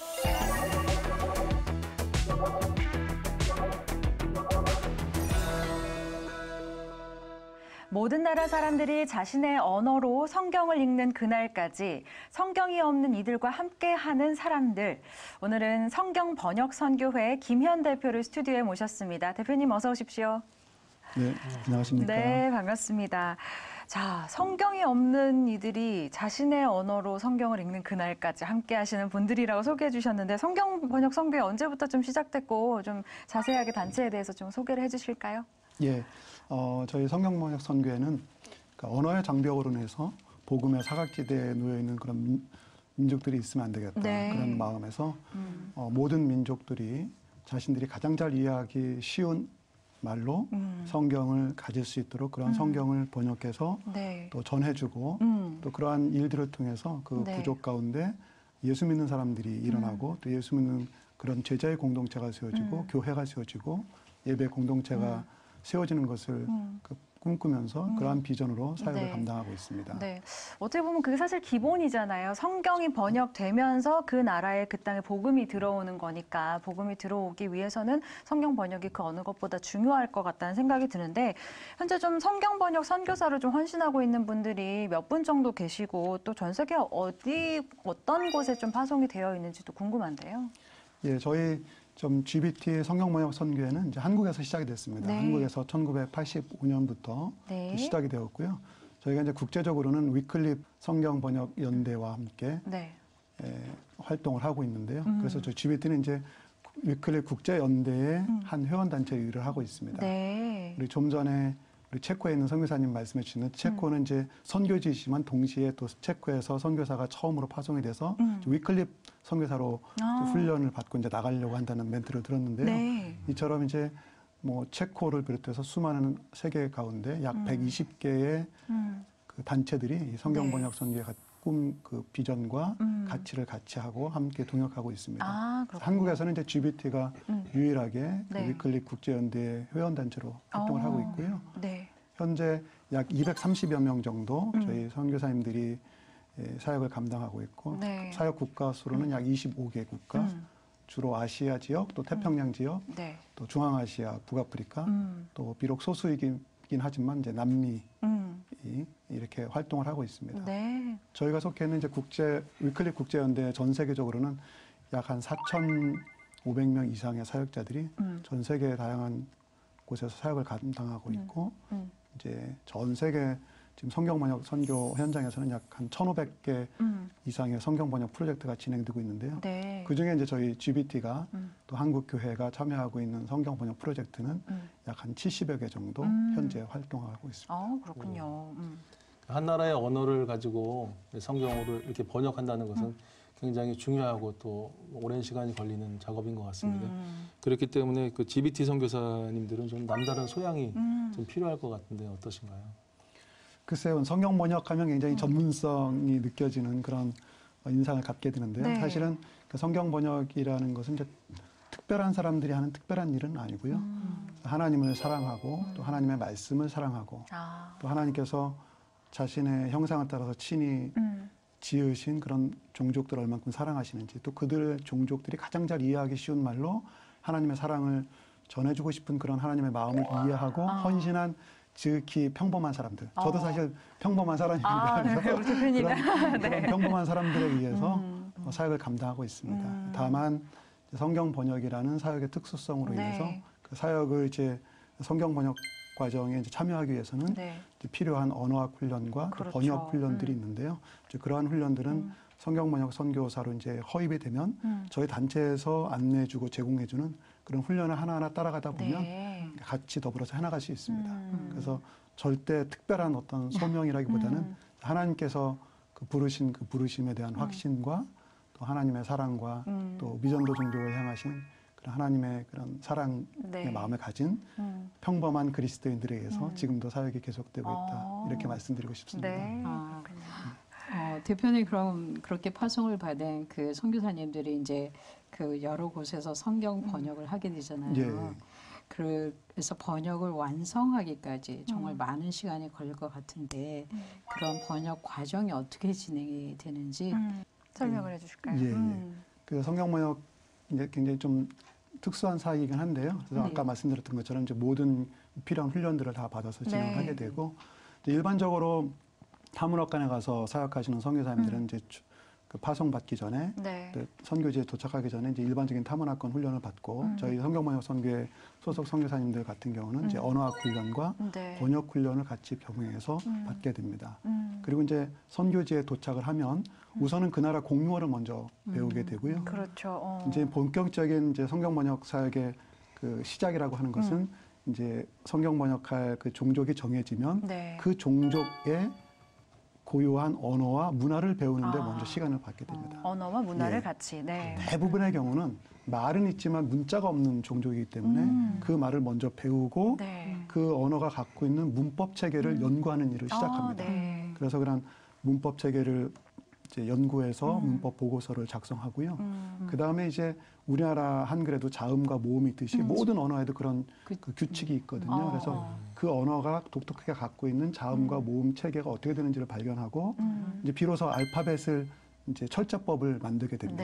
모든 나라 사람들이 자신의 언어로 성경을 읽는 그날까지 성경이 없는 이들과 함께하는 사람들. 오늘은 성경 번역 선교회 김현 대표를 스튜디오에 모셨습니다. 대표님 어서 오십시오. 네, 안녕하십니까. 네, 반갑습니다. 자, 성경이 없는 이들이 자신의 언어로 성경을 읽는 그날까지 함께하시는 분들이라고 소개해 주셨는데 성경 번역 선교회 언제부터 좀 시작됐고 좀 자세하게 단체에 대해서 좀 소개를 해 주실까요? 예, 저희 성경번역 선교회는 그러니까 언어의 장벽으로 인해서 복음의 사각지대에 놓여 있는 그런 민족들이 있으면 안 되겠다. 네. 그런 마음에서 모든 민족들이 자신들이 가장 잘 이해하기 쉬운 말로 성경을 가질 수 있도록 그런 성경을 번역해서 네. 또 전해주고 또 그러한 일들을 통해서 그 네. 부족 가운데 예수 믿는 사람들이 일어나고 또 예수 믿는 그런 제자의 공동체가 세워지고 교회가 세워지고 예배 공동체가 세워지는 것을 꿈꾸면서 그러한 비전으로 사역을 네. 감당하고 있습니다. 네. 어떻게 보면 그게 사실 기본이잖아요. 성경이 번역되면서 그 나라에 그 땅에 복음이 들어오는 거니까 복음이 들어오기 위해서는 성경 번역이 그 어느 것보다 중요할 것 같다는 생각이 드는데 현재 좀 성경 번역 선교사로 좀 헌신하고 있는 분들이 몇 분 정도 계시고 또 전 세계 어떤 곳에 좀 파송이 되어 있는지도 궁금한데요. 예, 저희 좀 GBT 성경번역 선교회는 이제 한국에서 시작이 됐습니다. 네. 한국에서 1985년부터 네. 시작이 되었고요. 저희가 이제 국제적으로는 위클립 성경번역 연대와 함께 네. 활동을 하고 있는데요. 그래서 저희 GBT는 이제 위클립 국제연대의 한 회원단체 일을 하고 있습니다. 네. 우리 좀 전에 우리 체코에 있는 선교사님 말씀해 주시는 체코는 이제 선교지이지만 동시에 또 체코에서 선교사가 처음으로 파송이 돼서 위클립 선교사로 훈련을 받고 이제 나가려고 한다는 멘트를 들었는데요. 네. 이처럼 이제 뭐 체코를 비롯해서 수많은 세계 가운데 약 120개의 그 단체들이 이 성경 네. 번역 선교의 그 비전과 가치를 같이 하고 함께 동역하고 있습니다. 아, 그렇군요. 한국에서는 이제 GBT가 유일하게 그 네. 위클립 국제연대 회원단체로 활동을 하고 있고요. 네. 현재 약 230여 명 정도 저희 선교사님들이 사역을 감당하고 있고 네. 사역 국가 수로는 약 25개 국가, 주로 아시아 지역, 또 태평양 지역, 네. 또 중앙아시아, 북아프리카, 또 비록 소수이긴 하지만 이제 남미 이렇게 활동을 하고 있습니다. 네. 저희가 속해 있는 이제 위클립 국제연대 전 세계적으로는 약 한 4,500명 이상의 사역자들이 전 세계 다양한 곳에서 사역을 감당하고 있고 이제 전 세계 지금 성경 번역 선교 현장에서는 약 한 1,500개 이상의 성경 번역 프로젝트가 진행되고 있는데요. 네. 그 중에 이제 저희 GBT가 또 한국 교회가 참여하고 있는 성경 번역 프로젝트는 약 한 70여 개 정도 현재 활동하고 있습니다. 아, 그렇군요. 한 나라의 언어를 가지고 성경어를 이렇게 번역한다는 것은 굉장히 중요하고 또 오랜 시간이 걸리는 작업인 것 같습니다. 그렇기 때문에 그 GBT 선교사님들은 좀 남다른 소양이 좀 필요할 것 같은데 어떠신가요? 글쎄요, 성경 번역하면 굉장히 전문성이 느껴지는 그런 인상을 갖게 되는데요. 네. 사실은 그 성경 번역이라는 것은 이제 특별한 사람들이 하는 특별한 일은 아니고요. 하나님을 사랑하고 또 하나님의 말씀을 사랑하고 또 하나님께서 자신의 형상을 따라서 친히 지으신 그런 종족들을 얼만큼 사랑하시는지 또 그들 종족들이 가장 잘 이해하기 쉬운 말로 하나님의 사랑을 전해주고 싶은 그런 하나님의 마음을 이해하고 헌신한 지극히 평범한 사람들. 저도 사실 평범한 사람입니다. 그런 평범한 사람들에 의해서 사역을 감당하고 있습니다. 다만 성경 번역이라는 사역의 특수성으로 인해서 그 사역을 이제 성경 번역 과정에 이제 참여하기 위해서는 이제 필요한 언어학 훈련과 또 번역 훈련들이 있는데요. 이제 그러한 훈련들은 성경 번역 선교사로 이제 허입이 되면 저희 단체에서 안내해주고 제공해주는 그런 훈련을 하나하나 따라가다 보면 같이 더불어서 해나갈 수 있습니다. 그래서 절대 특별한 어떤 소명이라기보다는 하나님께서 그 부르신 그 부르심에 대한 확신과 또 하나님의 사랑과 또 미전도 종족을 향하신 그런 하나님의 그런 사랑의 마음을 가진 평범한 그리스도인들에 의해서 지금도 사역이 계속되고 있다. 이렇게 말씀드리고 싶습니다. 대표님 그럼 그렇게 파송을 받은 그 선교사님들이 이제 그 여러 곳에서 성경 번역을 하게 되잖아요. 그래서 번역을 완성하기까지 정말 많은 시간이 걸릴 것 같은데 그런 번역 과정이 어떻게 진행이 되는지 설명을 해주실까요? 그 성경 번역 이제 굉장히 좀 특수한 사역이긴 한데요. 그래서 아까 말씀드렸던 것처럼 이제 모든 필요한 훈련들을 다 받아서 진행하게 되고 일반적으로 타문학관에 가서 사역하시는 선교사님들은 이제 그 파송 받기 전에 선교지에 도착하기 전에 이제 일반적인 타문학관 훈련을 받고 저희 성경번역 선교회 소속 선교사님들 같은 경우는 이제 언어학 훈련과 번역 훈련을 같이 병행해서 받게 됩니다. 그리고 이제 선교지에 도착을 하면 우선은 그 나라 공용어를 먼저 배우게 되고요. 그렇죠. 이제 본격적인 이제 성경번역 사역의 그 시작이라고 하는 것은 이제 성경번역할 그 종족이 정해지면 그 종족의 고유한 언어와 문화를 배우는데 먼저 시간을 받게 됩니다. 언어와 문화를 같이. 대부분의 경우는 말은 있지만 문자가 없는 종족이기 때문에 그 말을 먼저 배우고 그 언어가 갖고 있는 문법 체계를 연구하는 일을 시작합니다. 그래서 그런 문법 체계를 이제 연구해서 문법 보고서를 작성하고요. 그 다음에 이제 우리나라 한글에도 자음과 모음이 있듯이 모든 언어에도 그런 그 규칙이 있거든요. 그래서 그 언어가 독특하게 갖고 있는 자음과 모음 체계가 어떻게 되는지를 발견하고 이제 비로소 알파벳을 이제 철자법을 만들게 됩니다.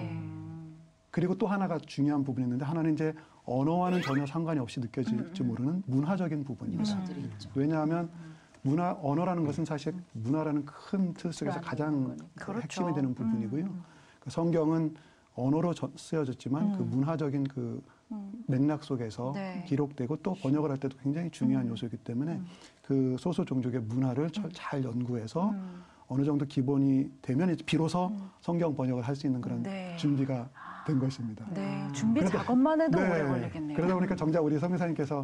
그리고 또 하나가 중요한 부분이 있는데 하나는 이제 언어와는 전혀 상관이 없이 느껴질지 모르는 문화적인 부분입니다. 왜냐하면 언어라는 것은 사실 문화라는 큰 틀 속에서 가장 핵심이 되는 부분이고요. 그 성경은 언어로 쓰여졌지만 그 문화적인 그 맥락 속에서 기록되고 또 번역을 할 때도 굉장히 중요한 요소이기 때문에 그 소수 종족의 문화를 잘 연구해서 어느 정도 기본이 되면 이제 비로소 성경 번역을 할 수 있는 그런 준비가 된 것입니다. 준비 작업만 해도 오래 걸리겠네요. 그러다 보니까 정작 우리 선교사님께서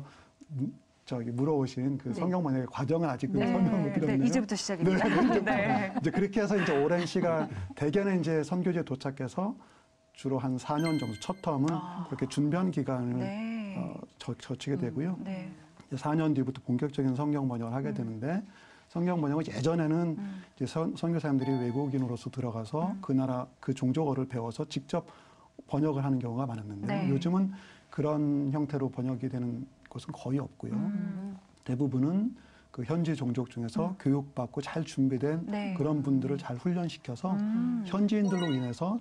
물어오신 그 성경 번역의 과정은 아직 설명 못 드렸네요. 이제부터 시작입니다. 이제 그렇게 해서 이제 오랜 시간 대개는 이제 선교지에 도착해서 주로 한 4년 정도 첫 텀은 그렇게 준변 기간을 거치게 되고요. 4년 뒤부터 본격적인 성경 번역을 하게 되는데 성경 번역은 예전에는 이제 선교사님들이 외국인으로서 들어가서 그 나라 그 종족어를 배워서 직접 번역을 하는 경우가 많았는데 요즘은 그런 형태로 번역이 되는 곳은 거의 없고요. 대부분은 그 현지 종족 중에서 교육받고 잘 준비된 그런 분들을 잘 훈련시켜서 현지인들로 인해서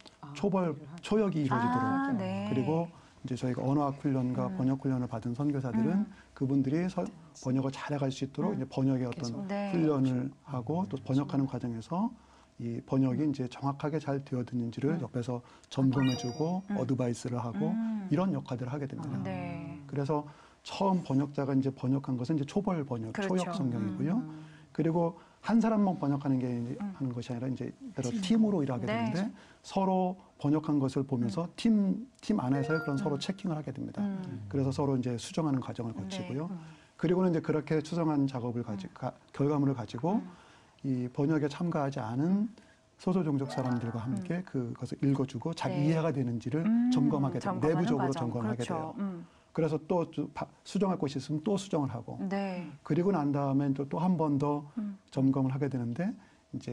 초역이 이루어지도록 그리고 이제 저희가 언어학 훈련과 번역 훈련을 받은 선교사들은 그분들이 번역을 잘해갈 수 있도록 이제 번역의 어떤 훈련을 하고 또 번역하는 과정에서 이 번역이 이제 정확하게 잘 되어드는지를 옆에서 점검해주고 어드바이스를 하고 이런 역할들을 하게 됩니다. 그래서 처음 번역자가 이제 번역한 것은 이제 초벌 번역, 초역 성경이고요. 그리고 한 사람만 번역하는 게 하는 것이 아니라 이제 팀으로 일하게 되는데 서로 번역한 것을 보면서 팀 안에서의 그런 서로 체킹을 하게 됩니다. 그래서 서로 이제 수정하는 과정을 거치고요. 그리고는 이제 그렇게 수정한 작업을 결과물을 가지고 이 번역에 참가하지 않은 소수 종족 사람들과 함께 그것을 읽어주고 잘 이해가 되는지를 점검하게 됩니다. 내부적으로 점검을 하게 돼요. 그래서 또 수정할 곳이 있으면 또 수정을 하고 그리고 난 다음에 또 한 번 더 점검을 하게 되는데 이제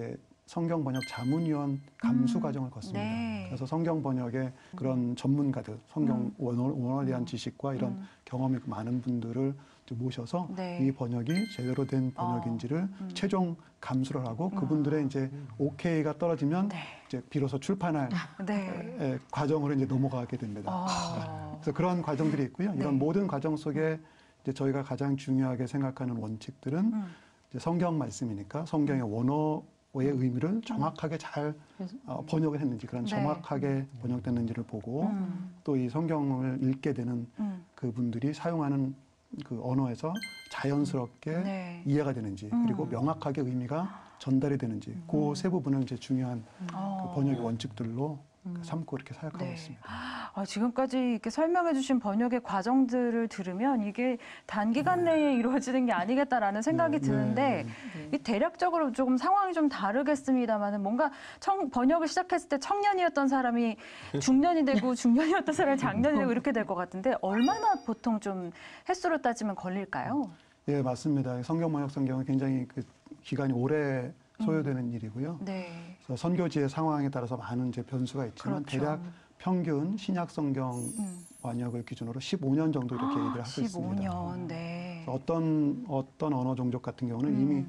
성경 번역 자문위원 감수 과정을 거칩니다. 네. 그래서 성경 번역의 그런 전문가들, 성경 원어에 대한 지식과 이런 경험이 많은 분들을 이제 모셔서 네. 이 번역이 제대로 된 번역인지를 최종 감수를 하고 그분들의 이제 오케이가 떨어지면 네. 이제 비로소 출판할 네. 과정으로 이제 넘어가게 됩니다. 그래서 그런 과정들이 있고요. 이런 네. 모든 과정 속에 이제 저희가 가장 중요하게 생각하는 원칙들은 이제 성경 말씀이니까 성경의 원어의 의미를 정확하게 잘 번역을 했는지, 그런 네. 정확하게 번역됐는지를 보고 또 이 성경을 읽게 되는 그분들이 사용하는 그 언어에서 자연스럽게 네. 이해가 되는지, 그리고 명확하게 의미가 전달이 되는지, 그 세 부분을 이제 중요한 그 번역의 원칙들로 삼고 이렇게 사역하고 네. 있습니다. 지금까지 이렇게 설명해 주신 번역의 과정들을 들으면 이게 단기간 내에 이루어지는 게 아니겠다라는 생각이 드는데 이 대략적으로 조금 상황이 좀 다르겠습니다만 뭔가 번역을 시작했을 때 청년이었던 사람이 중년이 되고 중년이었던 사람이 장년이 되고 이렇게 될 것 같은데 얼마나 보통 좀 횟수로 따지면 걸릴까요? 예, 맞습니다. 성경 번역 성경은 굉장히 그 기간이 오래 소요되는 일이고요. 네. 그래서 선교지의 상황에 따라서 많은 이제 변수가 있지만 그렇죠. 대략 평균 신약 성경 번역을 기준으로 15년 정도 이렇게 얘기를 하고 있습니다. 15년, 네. 그래서 어떤 언어 종족 같은 경우는 이미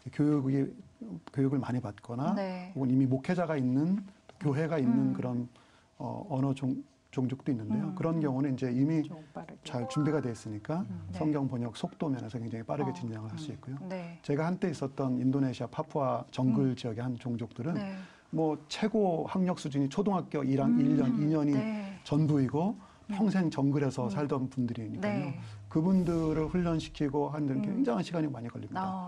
교육을 많이 받거나 네. 혹은 이미 목회자가 있는 교회가 있는 그런 언어 종족도 있는데요. 그런 경우는 이제 이미 잘 준비가 돼 있으니까 네. 성경 번역 속도 면에서 굉장히 빠르게 진행을 할 수 있고요. 네. 제가 한때 있었던 인도네시아 파푸아 정글 지역의 한 종족들은 네. 뭐 최고 학력 수준이 초등학교 1년, 2년이 네. 전부이고 평생 정글에서 살던 분들이니까요. 네. 그분들을 훈련시키고 하는 데는 굉장한 시간이 많이 걸립니다.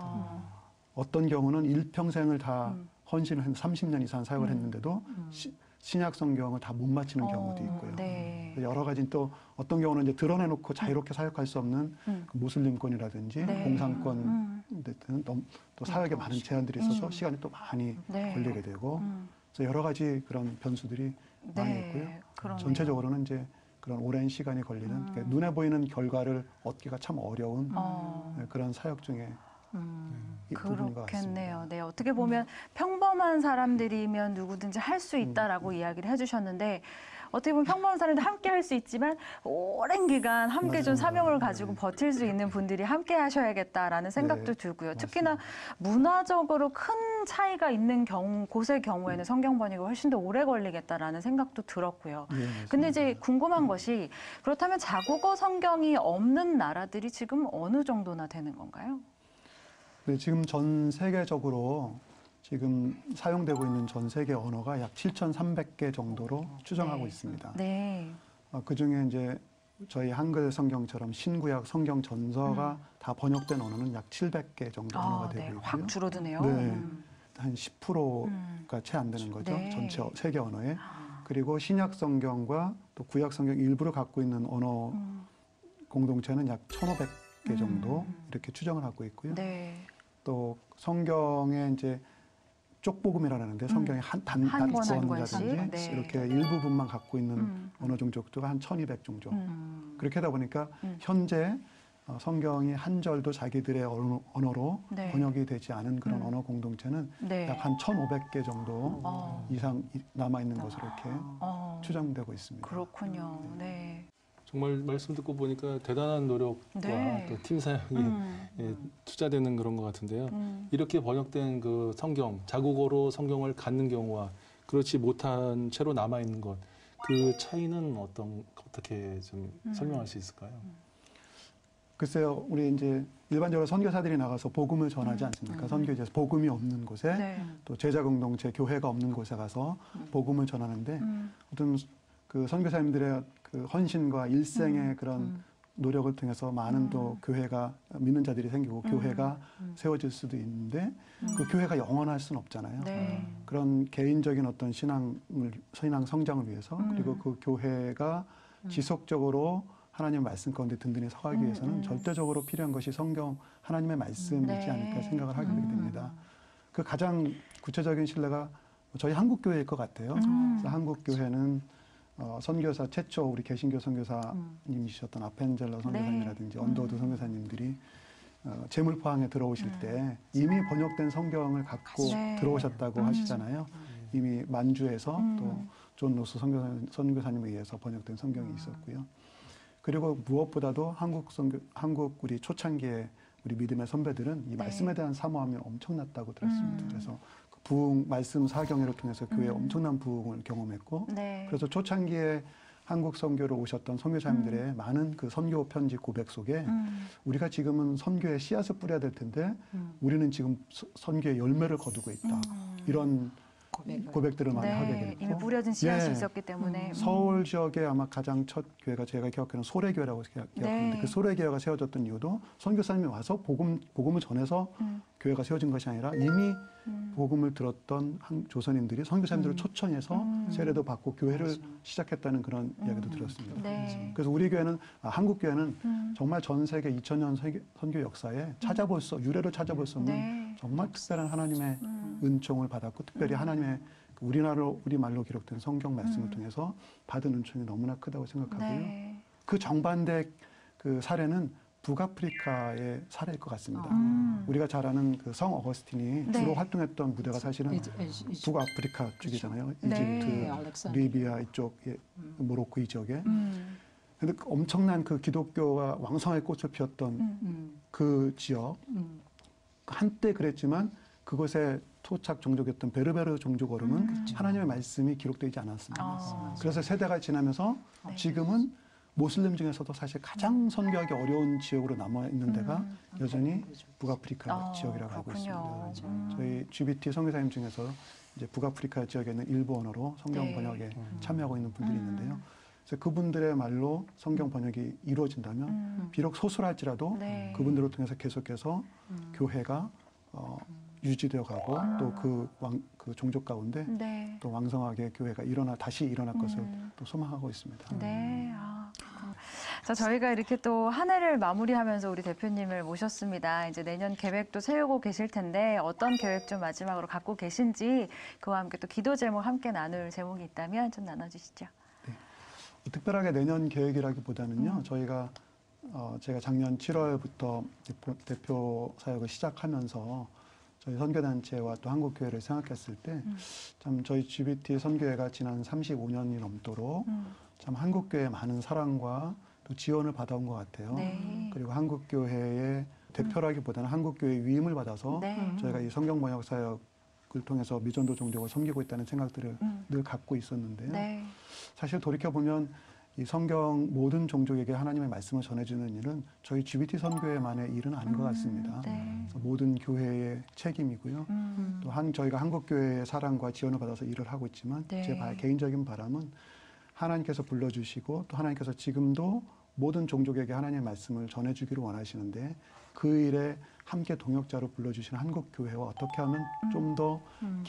어떤 경우는 일평생을 다 헌신을 했 30년 이상 사역을 했는데도 신약 성경을 다 못 맞히는 경우도 있고요. 네. 여러 가지 또 어떤 경우는 이제 드러내놓고 자유롭게 사역할 수 없는 그 무슬림권이라든지 네. 공산권 같은 또 사역에 많은 제한들이 있어서 시간이 또 많이 네. 걸리게 되고 그래서 여러 가지 그런 변수들이 많이 네. 있고요. 그러네요. 전체적으로는 이제 그런 오랜 시간이 걸리는 그러니까 눈에 보이는 결과를 얻기가 참 어려운 그런 사역 중에 이 부분인 것 그렇겠네요. 같습니다. 네, 어떻게 보면 평범한 사람들이면 누구든지 할 수 있다라고 이야기를 해주셨는데 어떻게 보면 평범한 사람들 함께 할 수 있지만 오랜 기간 함께 좀 맞습니다. 사명을 가지고 버틸 수 있는 분들이 함께 하셔야겠다라는 생각도 네, 들고요. 맞습니다. 특히나 문화적으로 큰 차이가 있는 곳의 경우에는 성경 번역이 훨씬 더 오래 걸리겠다라는 생각도 들었고요. 예, 맞습니다. 근데 이제 궁금한 것이 그렇다면 자국어 성경이 없는 나라들이 지금 어느 정도나 되는 건가요? 네, 지금 전 세계적으로 지금 사용되고 있는 전 세계 언어가 약 7,300개 정도로 추정하고 있습니다. 네. 그 중에 이제 저희 한글 성경처럼 신구약 성경 전서가 다 번역된 언어는 약 700개 정도 언어가 되고 네. 있고요. 확 줄어드네요. 네. 한 10%가 채 안 되는 거죠. 네. 전체 세계 언어에. 그리고 신약 성경과 또 구약 성경 일부를 갖고 있는 언어 공동체는 약 1,500개 정도 이렇게 추정을 하고 있고요. 네. 또 성경에 이제 쪽복음이라는데 성경의 한 권, 한 단권이라든지 권씩. 네. 이렇게 일부분만 갖고 있는 언어 종족도가 한 1,200 정도. 그렇게 하다 보니까 현재 성경이 한 절도 자기들의 언어로 네. 번역이 되지 않은 그런 언어 공동체는 네. 약 한 1,500개 정도 이상 남아 있는 것으로 이렇게 추정되고 있습니다. 그렇군요. 네. 정말 말씀 듣고 보니까 대단한 노력과 네. 또 팀 사역이 투자되는 그런 것 같은데요. 이렇게 번역된 그 성경, 자국어로 성경을 갖는 경우와 그렇지 못한 채로 남아 있는 것, 그 차이는 어떻게 좀 설명할 수 있을까요? 글쎄요, 우리 이제 일반적으로 선교사들이 나가서 복음을 전하지 않습니까? 선교지에서 복음이 없는 곳에 네. 또 제자 공동체, 교회가 없는 곳에 가서 복음을 전하는데 어떤 그 선교사님들의 그 헌신과 일생의 그런 노력을 통해서 많은 또 교회가 믿는 자들이 생기고 교회가 세워질 수도 있는데 그 교회가 영원할 수는 없잖아요. 네. 그런 개인적인 어떤 신앙 성장을 위해서 그리고 그 교회가 지속적으로 하나님의 말씀 가운데 든든히 서가기 위해서는 절대적으로 필요한 것이 성경 하나님의 말씀이지 네. 않을까 생각을 하게 되게 됩니다. 그 가장 구체적인 신뢰가 저희 한국 교회일 것 같아요. 그래서 한국 교회는 선교사 최초 우리 개신교 선교사님이셨던 아펜젤러 선교사님이라든지 언더우드 선교사님들이 재물포항에 들어오실 때 이미 번역된 성경을 갖고 네. 들어오셨다고 하시잖아요. 이미 만주에서 또 존 노스 선교사님에 의해서 번역된 성경이 있었고요. 그리고 무엇보다도 한국 우리 초창기에 우리 믿음의 선배들은 이 말씀에 대한 사모함이 엄청났다고 들었습니다. 그래서 그 부흥 말씀 사경회를 통해서 교회에 엄청난 부흥을 경험했고, 네. 그래서 초창기에 한국 선교로 오셨던 선교사님들의 많은 그 선교 편지 고백 속에 우리가 지금은 선교에 씨앗을 뿌려야 될 텐데 우리는 지금 선교의 열매를 거두고 있다. 이런 고백들을 많이 하게 네. 됐고, 이미 뿌려진 씨앗이 예. 있었기 때문에 서울 지역에 아마 가장 첫 교회가 제가 기억하는 소래교회라고 기억하는데 네. 그 소래교회가 세워졌던 이유도 선교사님이 와서 복음을 전해서 교회가 세워진 것이 아니라 이미 복음을 들었던 조선인들이 선교사님들을 초청해서 세례도 받고 교회를 시작했다는 그런 이야기도 들었습니다. 네. 그래서 우리 교회는 한국 교회는 정말 전 세계 2000년 선교 역사에 유래를 찾아볼 수 없는 네. 정말 특별한 하나님의 은총을 받았고 특별히 하나님의 우리 말로 기록된 성경 말씀을 통해서 받은 은총이 너무나 크다고 생각하고요. 네. 그 정반대 그 사례는 북아프리카의 사례일 것 같습니다. 우리가 잘 아는 그 성 어거스틴이 네. 주로 활동했던 무대가 사실은 북아프리카 쪽이잖아요. 네. 이집트, 리비아 이쪽, 모로코 이 지역에. 근데 엄청난 그 기독교가 왕성하게 꽃을 피웠던 그 지역, 한때 그랬지만 그곳에 토착 종족이었던 베르베르 종족 어름은 하나님의 말씀이 기록되지 않았습니다. 그래서 세대가 지나면서 지금은 모슬림 중에서도 사실 가장 선교하기 어려운 지역으로 남아있는 데가 여전히 북아프리카 지역이라고 알고 있습니다. 저희 GBT 선교사님 중에서 이제 북아프리카 지역에 있는 일부 언어로 성경 네. 번역에 참여하고 있는 분들이 있는데요. 그래서 그분들의 말로 성경 번역이 이루어진다면 비록 소수랄지라도 네. 그분들을 통해서 계속해서 교회가 유지되어 가고 또 그 종족 가운데 네. 또 왕성하게 교회가 다시 일어날 것을 또 소망하고 있습니다. 네. 자, 저희가 이렇게 또 한 해를 마무리하면서 우리 대표님을 모셨습니다. 이제 내년 계획도 세우고 계실 텐데 어떤 계획 좀 마지막으로 갖고 계신지 그와 함께 또 기도 제목 함께 나눌 제목이 있다면 좀 나눠주시죠. 특별하게 내년 계획이라기보다는요. 저희가 제가 작년 7월부터 대표 사역을 시작하면서 저희 선교단체와 또 한국교회를 생각했을 때 참 저희 GBT 선교회가 지난 35년이 넘도록 참 한국교회의 많은 사랑과 또 지원을 받아온 것 같아요. 네. 그리고 한국교회의 대표라기보다는 한국교회의 위임을 받아서 네. 저희가 이 성경 번역 사역을 통해서 미전도 종족을 섬기고 있다는 생각들을 늘 갖고 있었는데요. 네. 사실 돌이켜보면 이 성경 모든 종족에게 하나님의 말씀을 전해주는 일은 저희 GBT 선교회만의 일은 아닌 것 같습니다. 네. 그래서 모든 교회의 책임이고요. 또 저희가 한국교회의 사랑과 지원을 받아서 일을 하고 있지만 네. 제 개인적인 바람은 하나님께서 불러주시고 또 하나님께서 지금도 모든 종족에게 하나님의 말씀을 전해주기를 원하시는데 그 일에 함께 동역자로 불러주시는 한국교회와 어떻게 하면 좀 더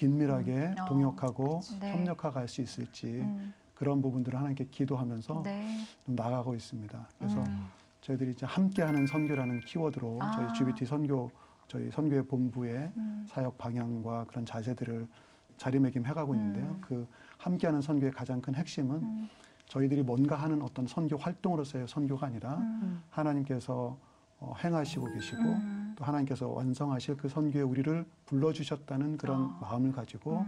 긴밀하게 동역하고 네. 협력하고 할 수 있을지 그런 부분들을 하나님께 기도하면서 네. 좀 나아가고 있습니다. 그래서 저희들이 이제 함께하는 선교라는 키워드로 저희 GBT 저희 선교회 본부의 사역 방향과 그런 자세들을 자리매김해가고 있는데요. 그 함께하는 선교의 가장 큰 핵심은 저희들이 뭔가 하는 어떤 선교 활동으로서의 선교가 아니라 하나님께서 행하시고 계시고 또 하나님께서 완성하실 그 선교에 우리를 불러주셨다는 그런 마음을 가지고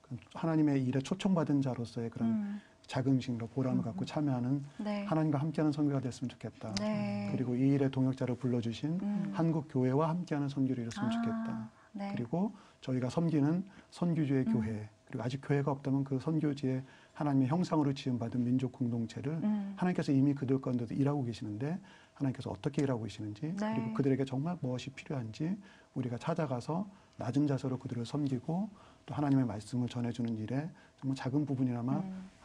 하나님의 일에 초청받은 자로서의 그런 자긍심과 보람을 갖고 참여하는 네. 하나님과 함께하는 선교가 됐으면 좋겠다. 네. 그리고 이 일의 동역자로 불러주신 한국 교회와 함께하는 선교를 이뤘으면 좋겠다. 네. 그리고 저희가 섬기는 선교주의 교회 그리고 아직 교회가 없다면 그 선교지의 하나님의 형상으로 지음받은 민족 공동체를 하나님께서 이미 그들 가운데도 일하고 계시는데 하나님께서 어떻게 일하고 계시는지 네. 그리고 그들에게 정말 무엇이 필요한지 우리가 찾아가서 낮은 자세로 그들을 섬기고 또 하나님의 말씀을 전해주는 일에 정말 작은 부분이나마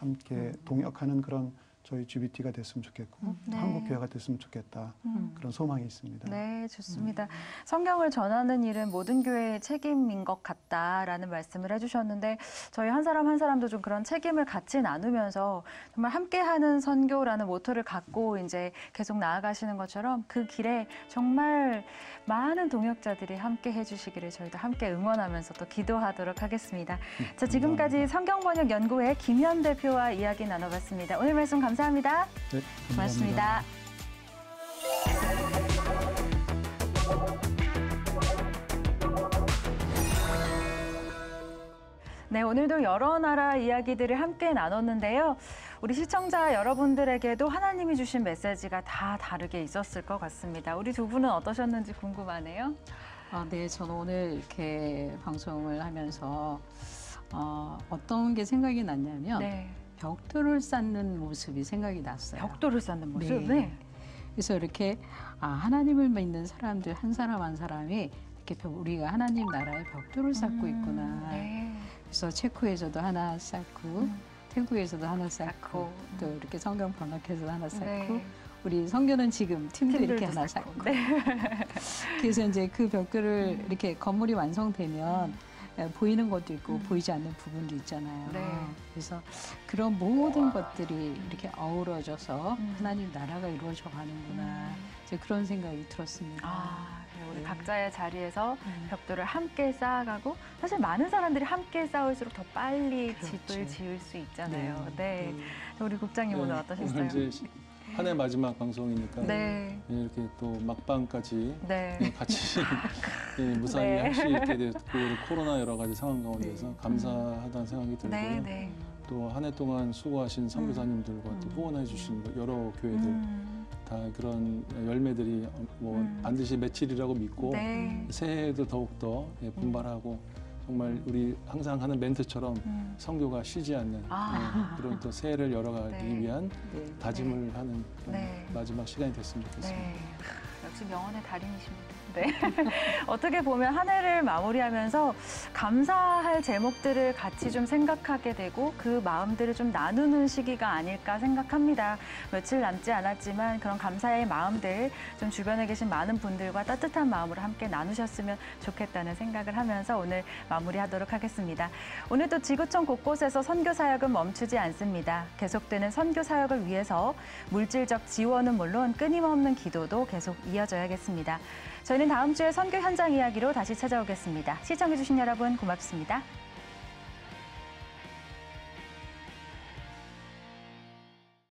함께 동역하는 그런 저희 GBT가 됐으면 좋겠고 네. 한국교회가 됐으면 좋겠다. 그런 소망이 있습니다. 네, 좋습니다. 성경을 전하는 일은 모든 교회의 책임인 것 같다라는 말씀을 해주셨는데 저희 한 사람 한 사람도 좀 그런 책임을 같이 나누면서 정말 함께하는 선교라는 모토를 갖고 이제 계속 나아가시는 것처럼 그 길에 정말 많은 동역자들이 함께 해주시기를 저희도 함께 응원하면서 또 기도하도록 하겠습니다. 자, 지금까지 성경번역연구회 김현 대표와 이야기 나눠봤습니다. 오늘 말씀 감사합니다. 네, 고맙습니다. 감사합니다. 네, 오늘도 여러 나라 이야기들을 함께 나눴는데요. 우리 시청자 여러분들에게도 하나님이 주신 메시지가 다 다르게 있었을 것 같습니다. 우리 두 분은 어떠셨는지 궁금하네요. 네, 저는 오늘 이렇게 방송을 하면서 어떤 게 생각이 났냐면 네. 벽돌을 쌓는 모습이 생각이 났어요. 벽돌을 쌓는 모습? 네. 그래서 이렇게 하나님을 믿는 사람들 한 사람 한 사람이 이렇게 우리가 하나님 나라의 벽돌을 쌓고 있구나. 네. 그래서 체코에서도 하나 쌓고 태국에서도 하나 쌓고 또 이렇게 성경 번역해서도 하나 쌓고 네. 우리 성교는 지금 팀도 이렇게 하나 쌓고 네. 그래서 이제 그 벽돌을 이렇게 건물이 완성되면 보이는 것도 있고 보이지 않는 부분도 있잖아요. 네. 그래서 그런 모든 것들이 이렇게 어우러져서 하나님 나라가 이루어져 가는구나. 이제 그런 생각이 들었습니다. 우리 네. 각자의 자리에서 벽돌을 함께 쌓아가고 사실 많은 사람들이 함께 쌓을수록 더 빨리 그렇죠. 집을 지을 수 있잖아요. 네. 네. 우리 국장님 오늘 어떠셨어요? 오늘 이제 한 해 마지막 방송이니까 네. 이렇게 또 막방까지 네. 같이 무사히 네. 할 수 있게 됐고 코로나 여러 가지 상황 가운데서 감사하다는 생각이 들고요. 네, 네. 또 한 해 동안 수고하신 선교사님들과 또 후원해 주신 여러 교회들 다 그런 열매들이 뭐 반드시 맺히리라고 믿고 네. 새해에도 더욱더 분발하고 정말 우리 항상 하는 멘트처럼 선교가 쉬지 않는 그런 또 새해를 열어가기 네. 위한 네. 다짐을 하는 네. 마지막 시간이 됐으면 좋겠습니다. 네. 역시 명언의 달인이십니다. 네. 어떻게 보면 한 해를 마무리하면서 감사할 제목들을 같이 좀 생각하게 되고 그 마음들을 좀 나누는 시기가 아닐까 생각합니다. 며칠 남지 않았지만 그런 감사의 마음들 좀 주변에 계신 많은 분들과 따뜻한 마음으로 함께 나누셨으면 좋겠다는 생각을 하면서 오늘 마무리하도록 하겠습니다. 오늘도 지구촌 곳곳에서 선교 사역은 멈추지 않습니다. 계속되는 선교 사역을 위해서 물질적 지원은 물론 끊임없는 기도도 계속 이어져야겠습니다. 저희는 다음 주에 선교 현장 이야기로 다시 찾아오겠습니다. 시청해주신 여러분 고맙습니다.